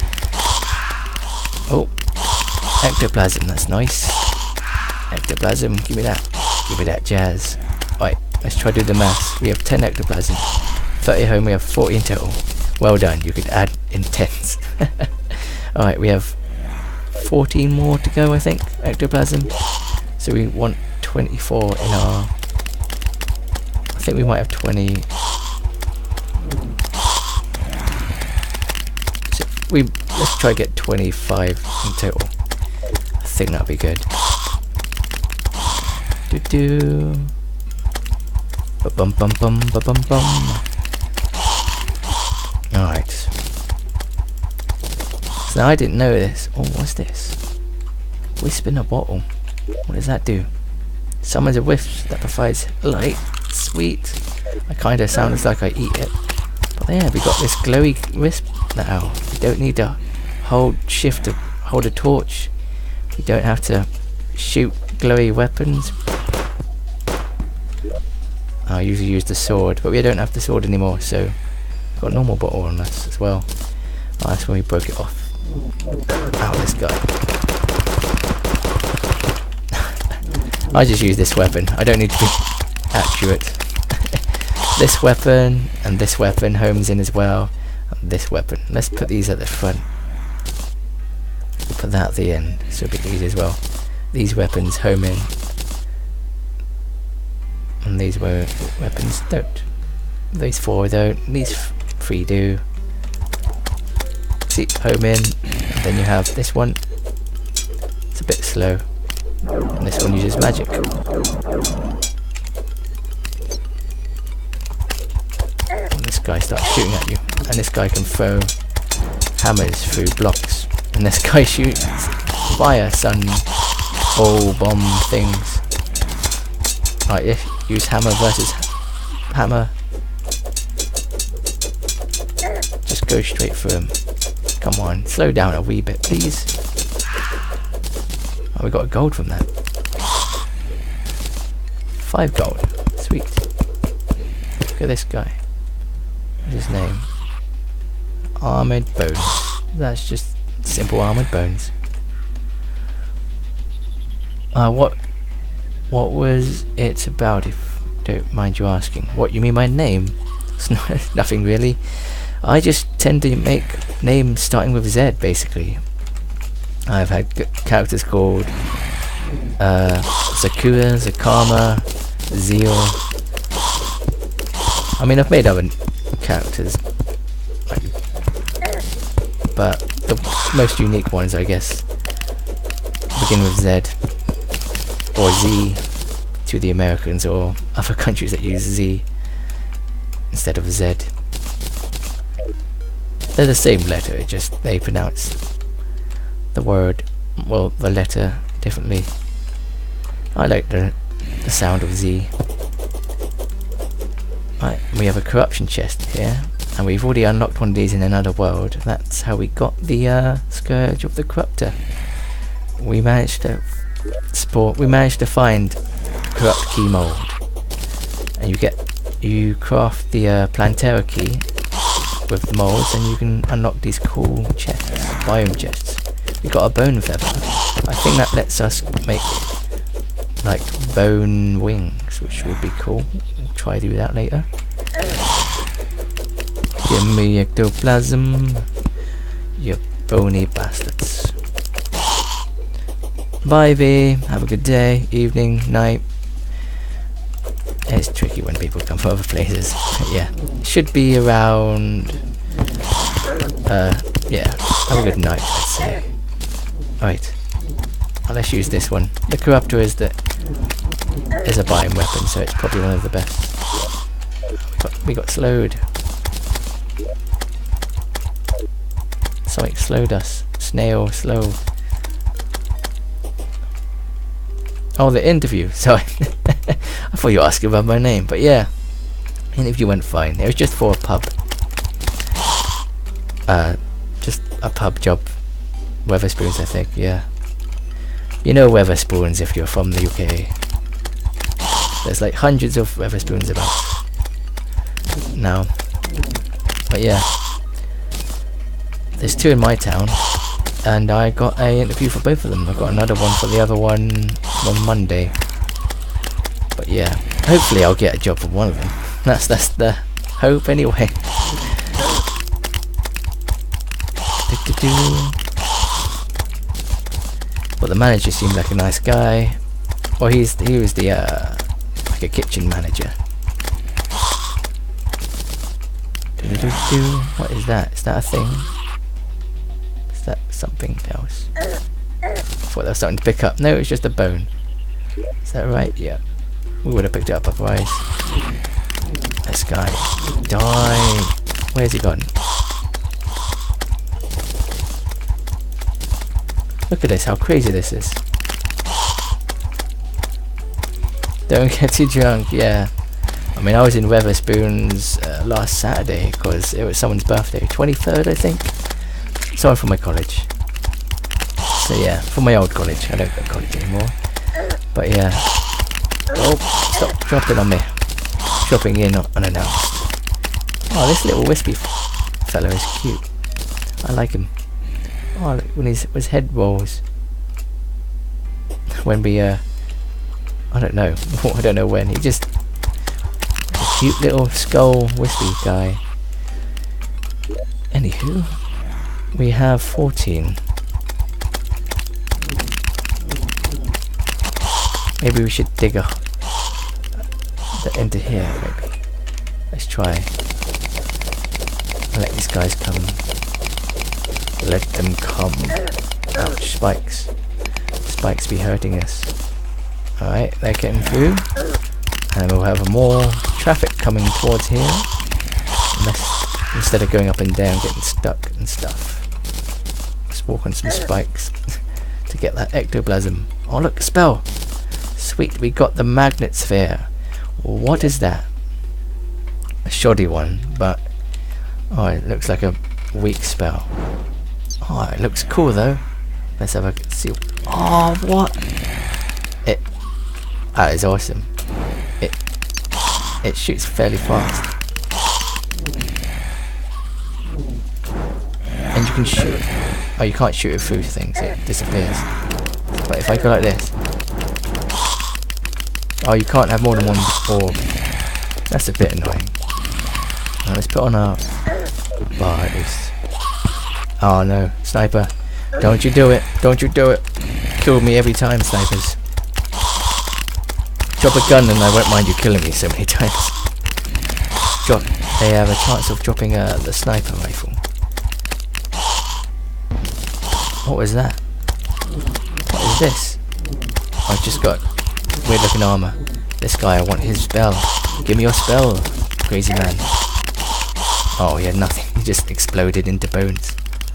Oh, ectoplasm, that's nice. Ectoplasm, give me that. Give me that jazz. Right, let's try to do the maths. We have 10 ectoplasm. 30 home, we have 40 in total. Well done, you could add in tens. Alright, we have 14 more to go, I think, ectoplasm. So we want 24 in our... I think we might have 20. So let's try to get 25 in total. I think that'll be good. Bum bum bum bum bum bum. Alright. So I didn't know this. Oh, what's this? Wisp in a bottle. What does that do? Summons a wisp that provides light. Sweet. It kinda sounds like I eat it. But yeah, we got this glowy wisp now. We don't need to hold shift to hold a torch. We don't have to shoot glowy weapons. I usually use the sword, but we don't have the sword anymore, so we've got a normal bottle on us as well. Oh, that's when we broke it off. Ow, this guy. I just use this weapon. I don't need to be accurate. This weapon and this weapon homes in as well. And this weapon. Let's put these at the front. We'll put that at the end, so it'll be easy as well. These weapons home in. And these weapons don't. These 4 don't. These 3 do. See, home in. And then you have this one. It's a bit slow. And this one uses magic. And this guy starts shooting at you. And this guy can throw hammers through blocks. And this guy shoots fire sun pole bomb things. Right, use hammer versus hammer. Just go straight for him. Come on, slow down a wee bit, please. Oh, we got a gold from that. 5 gold. Sweet. Look at this guy. What's his name? Armored Bones. That's just simple armored bones. What was it about, if don't mind you asking? What, you mean my name? It's nothing really. I just tend to make names starting with Z, basically. I've had characters called Sakura, Zakama, Zeal. I mean, I've made other characters, but the most unique ones, I guess, begin with Z or Z to the Americans or other countries that use Z instead of Z. They're the same letter, it just they pronounce the word, well, the letter differently. I like the sound of Z. Right, we have a corruption chest here, and we've already unlocked one of these in another world. That's how we got the Scourge of the Corruptor. We managed to find corrupt key mold, and you craft the Plantera key with the molds, and you can unlock these cool chests, biome chests. We got a bone feather. I think that lets us make like bone wings, which would be cool. We'll try to do that later. Give me ectoplasm, you bony bastards. Bye V, have a good day, evening, night. It's tricky when people come from other places. Yeah, should be around. Yeah, have a good night, let's say. Right, let's use this one. The Corruptor is a biome weapon, so it's probably one of the best. We got slowed. Something slowed us. Snail, slow. Oh, the interview. Sorry. I thought you were asking about my name, but yeah. Interview went fine. It was just for a pub. Just a pub job. Weatherspoons, I think, yeah. You know Weatherspoons if you're from the UK. There's like hundreds of Weatherspoons about now. But yeah. There's 2 in my town, and I got an interview for both of them. I got another one for the other one on Monday. But yeah, hopefully I'll get a job for one of them. That's the hope anyway. But the manager seemed like a nice guy. Well, he was the like a kitchen manager. What is that? Is that a thing? Is that something else? I thought that was something to pick up. No, it's just a bone. Is that right? Yeah. We would have picked it up otherwise. This guy. Die! Where's he gone? Look at this, how crazy this is. Don't get too drunk, yeah. I mean, I was in Weatherspoons last Saturday because it was someone's birthday. 23rd, I think. Someone from my college. So yeah, from my old college. I don't go to college anymore. But yeah. Oh, stop dropping on me. Dropping in unannounced. Oh, this little wispy fellow is cute. I like him. Oh, look, when his head rolls. When we, I don't know. I don't know when. He just... a cute little skull wispy guy. Anywho. We have 14. Maybe we should dig into here, maybe. Let's try. Let these guys come. Let them come. Ouch, spikes. Spikes be hurting us. Alright, they're getting through. And we'll have more traffic coming towards here. Instead of going up and down, getting stuck and stuff. Let's walk on some spikes. to get that ectoplasm. Oh look, spell! Sweet, we got the magnet sphere. What is that? A shoddy one, but oh, it looks like a weak spell. Oh, it looks cool though. Let's have a see. Oh, what? That is awesome. It shoots fairly fast, and you can shoot. Oh, you can't shoot it through things. It disappears. But if I go like this, oh, you can't have more than one orb. That's a bit annoying. Now let's put on our bar at least. Oh no, sniper! Don't you do it! Don't you do it! Kill me every time, snipers. Drop a gun and I won't mind you killing me so many times. They have a chance of dropping the sniper rifle. What was that? What is this? I've just got weird looking armor. This guy, I want his spell. Give me your spell, crazy man. Oh, he had nothing. He just exploded into bones.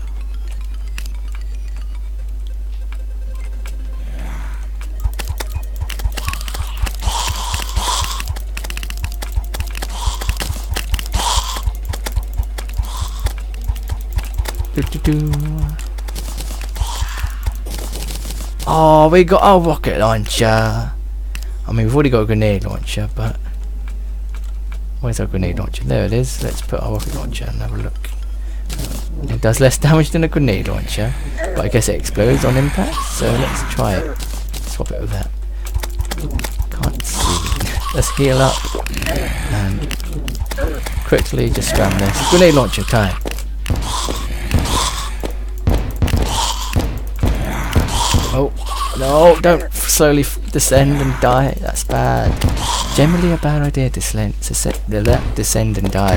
Oh, we got our rocket launcher. I mean, we've already got a grenade launcher, but where's our grenade launcher? There it is. Let's put our rocket launcher and have a look. It does less damage than a grenade launcher, but I guess it explodes on impact, so let's try it. Swap it with that. Can't see. Let's heal up and quickly just spam this. Grenade launcher time. Oh, no, don't slowly descend and die. That's bad. Generally a bad idea to descend and die.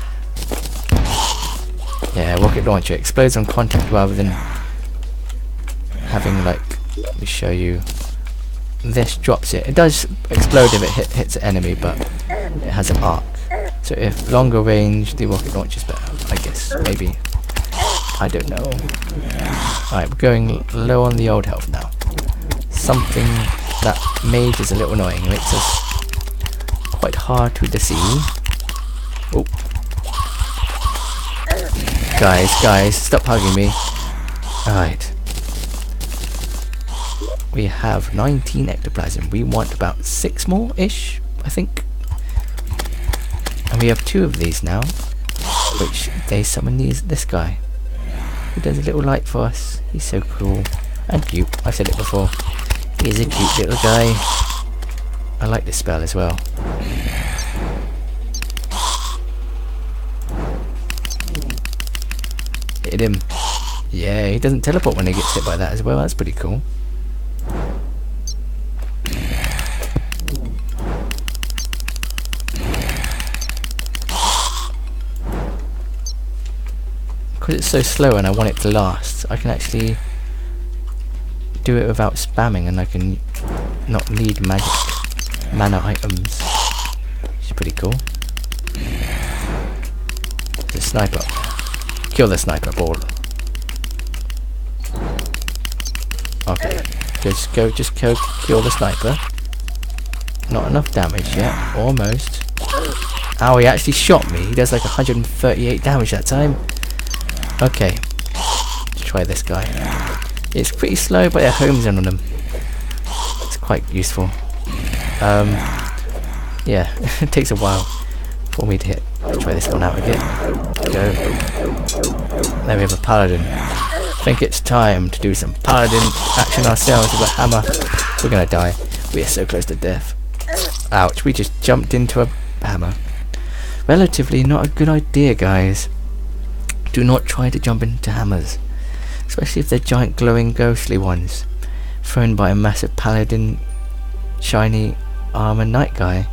Yeah, rocket launcher explodes on contact rather than having, like, let me show you. This drops it. It does explode if it hits an enemy, but it has an arc. So if longer range, the rocket launcher is better, I guess. Maybe. I don't know. Alright, we're going low on the old health now. Something that mage is a little annoying. It makes us quite hard to deceive. Oh. Guys, stop hugging me. Alright. We have 19 ectoplasm. We want about 6 more-ish, I think. And we have 2 of these now. Which they summon this guy. Who does a little light for us. He's so cool. And cute. I've said it before. He's a cute little guy. I like this spell as well. Hit him. Yeah, he doesn't teleport when he gets hit by that as well. That's pretty cool. Because it's so slow and I want it to last, I can actually do it without spamming, and I can not need magic mana items, which is pretty cool. The sniper. Kill the sniper ball. Okay, just kill the sniper. Not enough damage yet, almost. Ow, he actually shot me. He does like 138 damage that time. Okay, let's try this guy. It's pretty slow, but it homes in on him. It's quite useful. Yeah, it takes a while for me to hit. Let's try this one out again. Go. There we have a paladin. I think it's time to do some paladin action ourselves with a hammer. We're gonna die. We are so close to death. Ouch, we just jumped into a hammer. Relatively not a good idea, guys. Do not try to jump into hammers, especially if they're giant glowing ghostly ones thrown by a massive paladin shiny armor knight guy.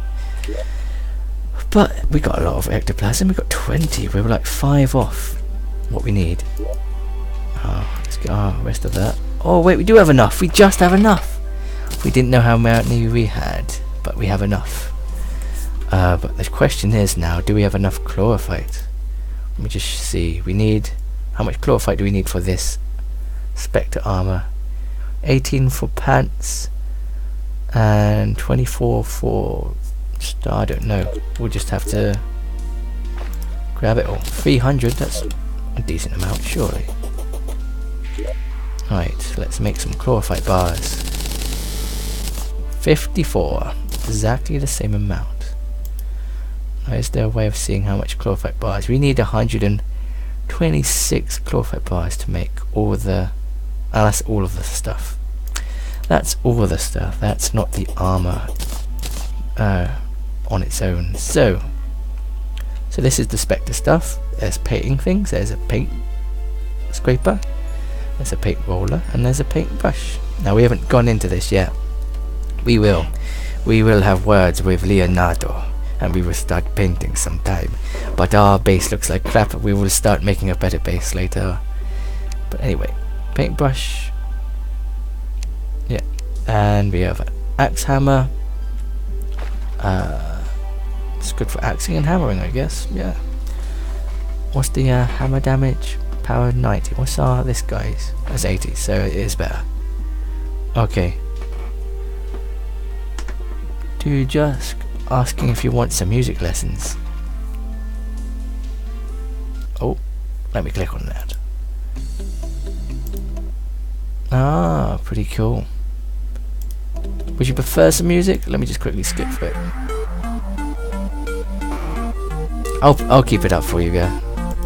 But we got a lot of ectoplasm. We got 20. We were like 5 off what we need. Let's get our rest of that. Oh wait, we do have enough. We just have enough. We didn't know how many we had, but we have enough. But the question is now, do we have enough chlorophyte? Let me just see. We need, how much chlorophyte do we need for this Spectre armor? 18 for pants, and 24 for star. I don't know. We'll just have to grab it all. 300. That's a decent amount, surely. Right, let's make some chlorophyte bars. 54. Exactly the same amount. Now, is there a way of seeing how much chlorophyte bars? We need 126 chlorophyte bars to make all the... Oh, that's all of the stuff. That's all of the stuff. That's not the armor on its own. So this is the Spectre stuff. There's painting things. There's a paint scraper. There's a paint roller, and there's a paint brush. Now, we haven't gone into this yet. We will. We will have words with Leonardo, and we will start painting sometime. But our base looks like crap. We will start making a better base later. But anyway, paintbrush. Yeah, and we have an axe hammer. It's good for axing and hammering, I guess. Yeah. What's the hammer damage? Power 90. What's this guy's? That's 80, so it is better. Okay. Dude, just asking if you want some music lessons. Oh, let me click on that. Ah, pretty cool. Would you prefer some music? Let me just quickly skip through it. I'll keep it up for you, guys.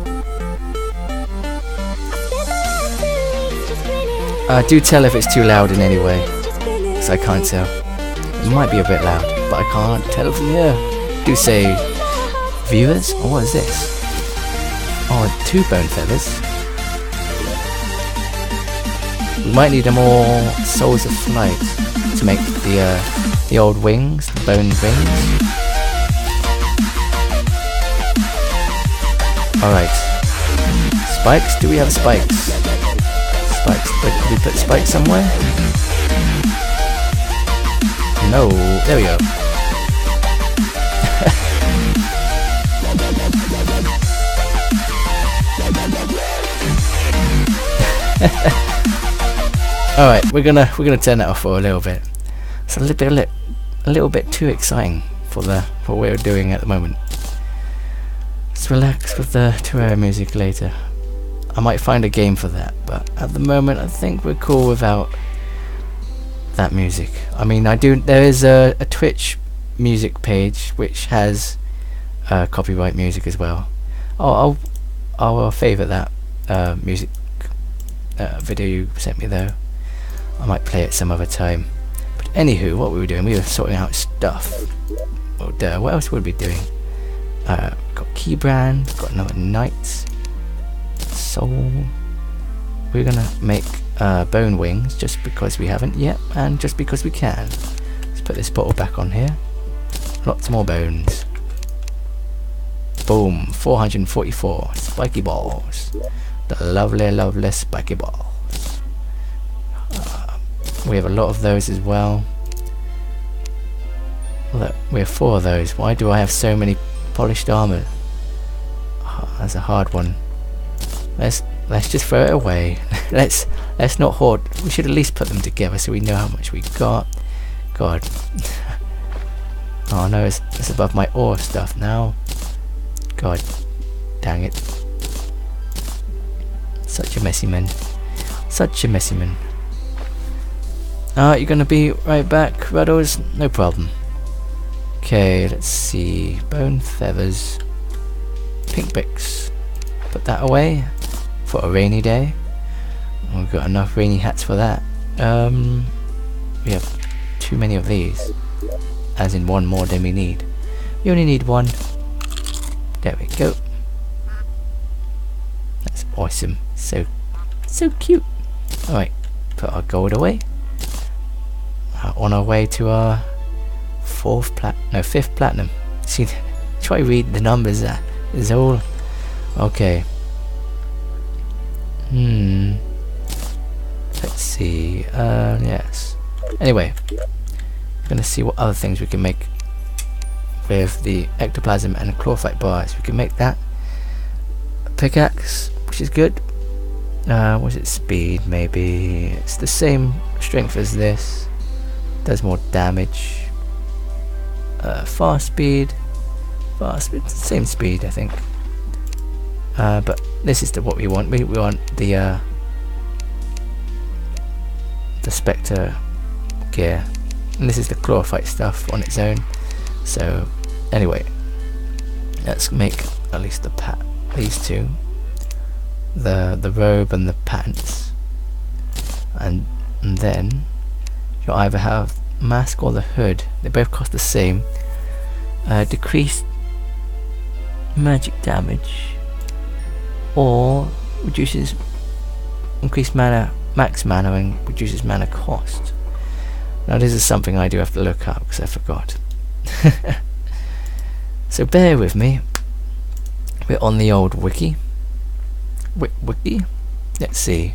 Do tell if it's too loud in any way, because I can't tell. It might be a bit loud, but I can't tell from here. Do say, viewers? Oh, what is this? Oh, 2 bone feathers. We might need more souls of flight to make the old wings, the bone wings. Alright. Spikes? Do we have spikes? Spikes. Wait, did we put spikes somewhere? No. There we go. Alright, we're gonna turn that off for a little bit. It's a little bit too exciting for what we're doing at the moment. Let's relax with the Terraria music later. I might find a game for that, but at the moment I think we're cool without that music. I mean, there is a Twitch music page which has copyright music as well. I'll favourite that music video you sent me though. I might play it some other time. But anywho, what we were doing, we were sorting out stuff. Oh duh, what else would we be doing? Got Keybrand, got another Knight, Soul. We're gonna make bone wings just because we haven't yet, and just because we can. Let's put this bottle back on here. Lots more bones. Boom, 444 spiky balls. The lovely, lovely spiky balls. We have a lot of those as well. Look, we have 4 of those. Why do I have so many polished armor? Oh, that's a hard one. Let's just throw it away. let's not hoard. We should at least put them together so we know how much we got. God. Oh no, it's above my ore stuff now. God, dang it. Such a messy man. Such a messy man. You're gonna be right back, Ruddles? No problem. Okay, let's see. Bone feathers. Pink bricks. Put that away for a rainy day. We've got enough rainy hats for that. We have too many of these. As in 1 more than we need. We only need 1. There we go. That's awesome. So cute. Alright, put our gold away. On our way to our 5th platinum. See, try read the numbers there. It's all okay. Let's see. Yes. Anyway, we're gonna see what other things we can make with the ectoplasm and chlorophyte bars. We can make that a pickaxe, which is good. Was it speed? Maybe it's the same strength as this. Does more damage. Fast speed. Same speed, I think. But this is what we want. We want the Spectre gear, and this is the Chlorophyte stuff on its own. So anyway, let's make at least these two, the robe and the pants, and then you'll either have mask or the hood. They both cost the same. Decreased magic damage, or reduces increased mana, max mana, and reduces mana cost. Now this is something I do have to look up because I forgot. So bear with me. We're on the old wiki. Wiki? Let's see.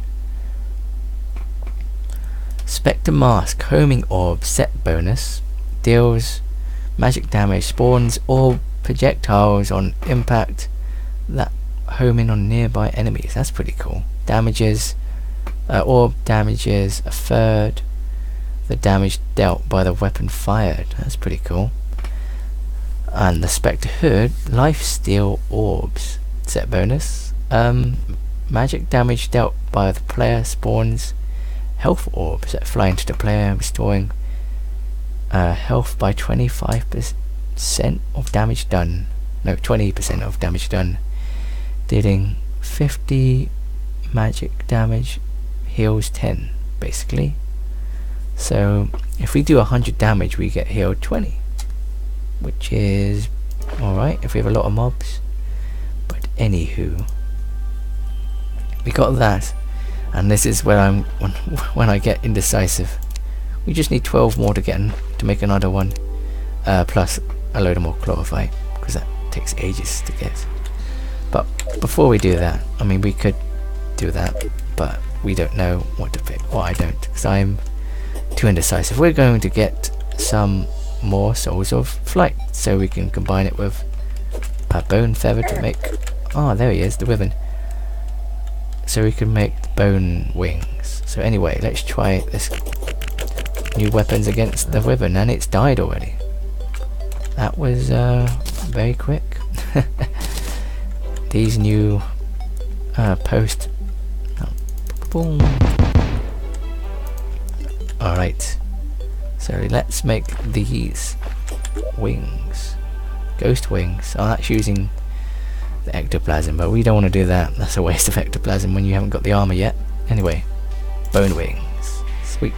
Spectre Mask, homing orb, set bonus. Deals magic damage, spawns orb projectiles on impact that home in on nearby enemies. That's pretty cool. Damages, orb damages a third the damage dealt by the weapon fired. That's pretty cool. And the Spectre Hood, lifesteal orbs, set bonus. Magic damage dealt by the player spawns health orbs that fly into the player, restoring health by 25% of damage done. No, 20% of damage done. Dealing 50 magic damage, heals 10, basically. So if we do 100 damage, we get healed 20, which is alright if we have a lot of mobs. But anywho, we got that, and this is where I'm when I get indecisive. We just need 12 more to make another one, plus a load of more chlorophyte, because that takes ages to get. But before we do that, I mean, we could do that, but we don't know what to pick. Well, I don't, because I'm too indecisive. We're going to get some more Souls of Flight, so we can combine it with a bone feather to make... Oh, there he is, the Wyvern. So we can make the bone wings. So anyway, let's try this new weapons against the Wyvern, and it's died already. That was very quick. These new post... Oh, boom. Alright, so let's make these wings. Ghost wings. Oh, that's using the ectoplasm, but we don't want to do that. That's a waste of ectoplasm when you haven't got the armor yet. Anyway, bone wings. Sweet.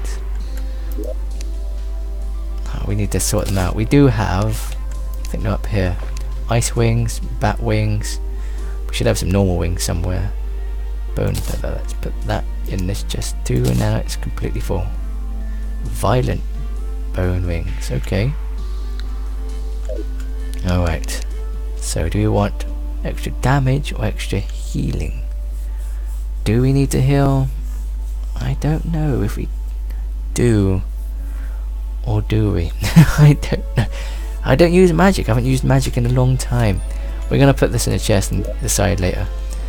Oh, we need to sort them out. We do have, I think they're up here, ice wings, bat wings. We should have some normal wings somewhere. Bone feather. Let's put that in this chest too, and now it's completely full. Violent bone wings. Okay. Alright. So do we want extra damage or extra healing? Do we need to heal? I don't know if we do. Or do we? I don't know. I don't use magic. I haven't used magic in a long time. We're going to put this in a chest and decide later.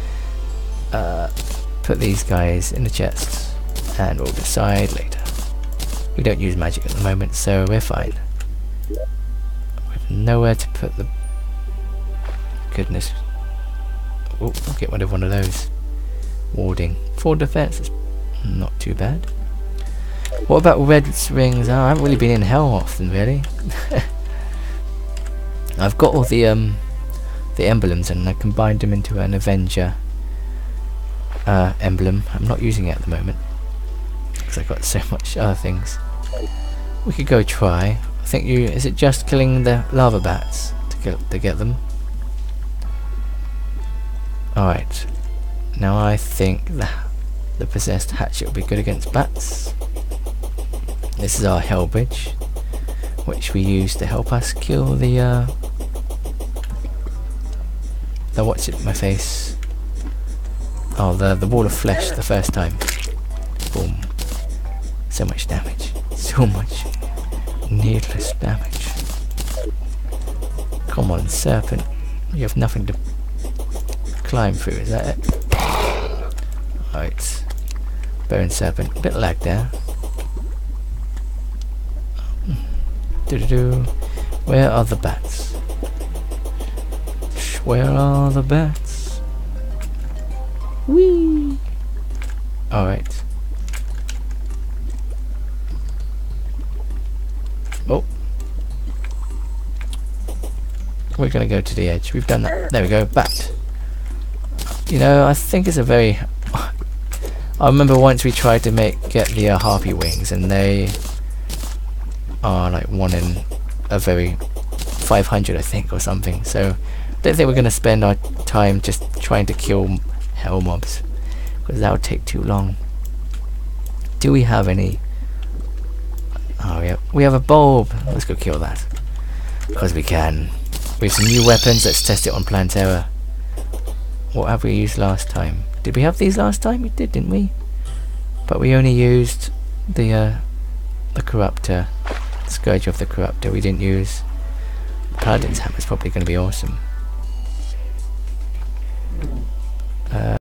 Put these guys in the chests and we'll decide later. We don't use magic at the moment, so we're fine. We've nowhere to put the... Goodness. Oh, I'll get rid of one of those. Warding. 4 defense is not too bad. What about red rings? Oh, I haven't really been in hell often, really. I've got all the emblems, and I combined them into an Avenger emblem. I'm not using it at the moment because I've got so much other things. We could go try. I think is it just killing the lava bats to get them? Alright. Now I think the possessed hatchet will be good against bats. This is our hell bridge, which we use to help us kill the what's it my face? Oh, the wall of flesh the first time. Boom. So much damage. So much needless damage. Come on, serpent. You have nothing to climb through, is that it? Right. Bone serpent. Bit lag there. Doo-doo-doo. Where are the bats? Where are the bats? Whee! Alright. Oh. We're gonna go to the edge. We've done that. There we go. Bat. You know, I think it's a very... I remember once we tried to get the harpy wings, and they are like 1 in a very 500, I think, or something. So I don't think we're going to spend our time just trying to kill hell mobs, because that would take too long. Do we have any? Oh yeah, we have a bulb. Let's go kill that, because we can. We have some new weapons. Let's test it on Plantera. What have we used last time? Did we have these last time? We did, didn't we? But we only used the Corruptor, Scourge of the Corruptor. We didn't use Paladin's Hammer. It's probably going to be awesome.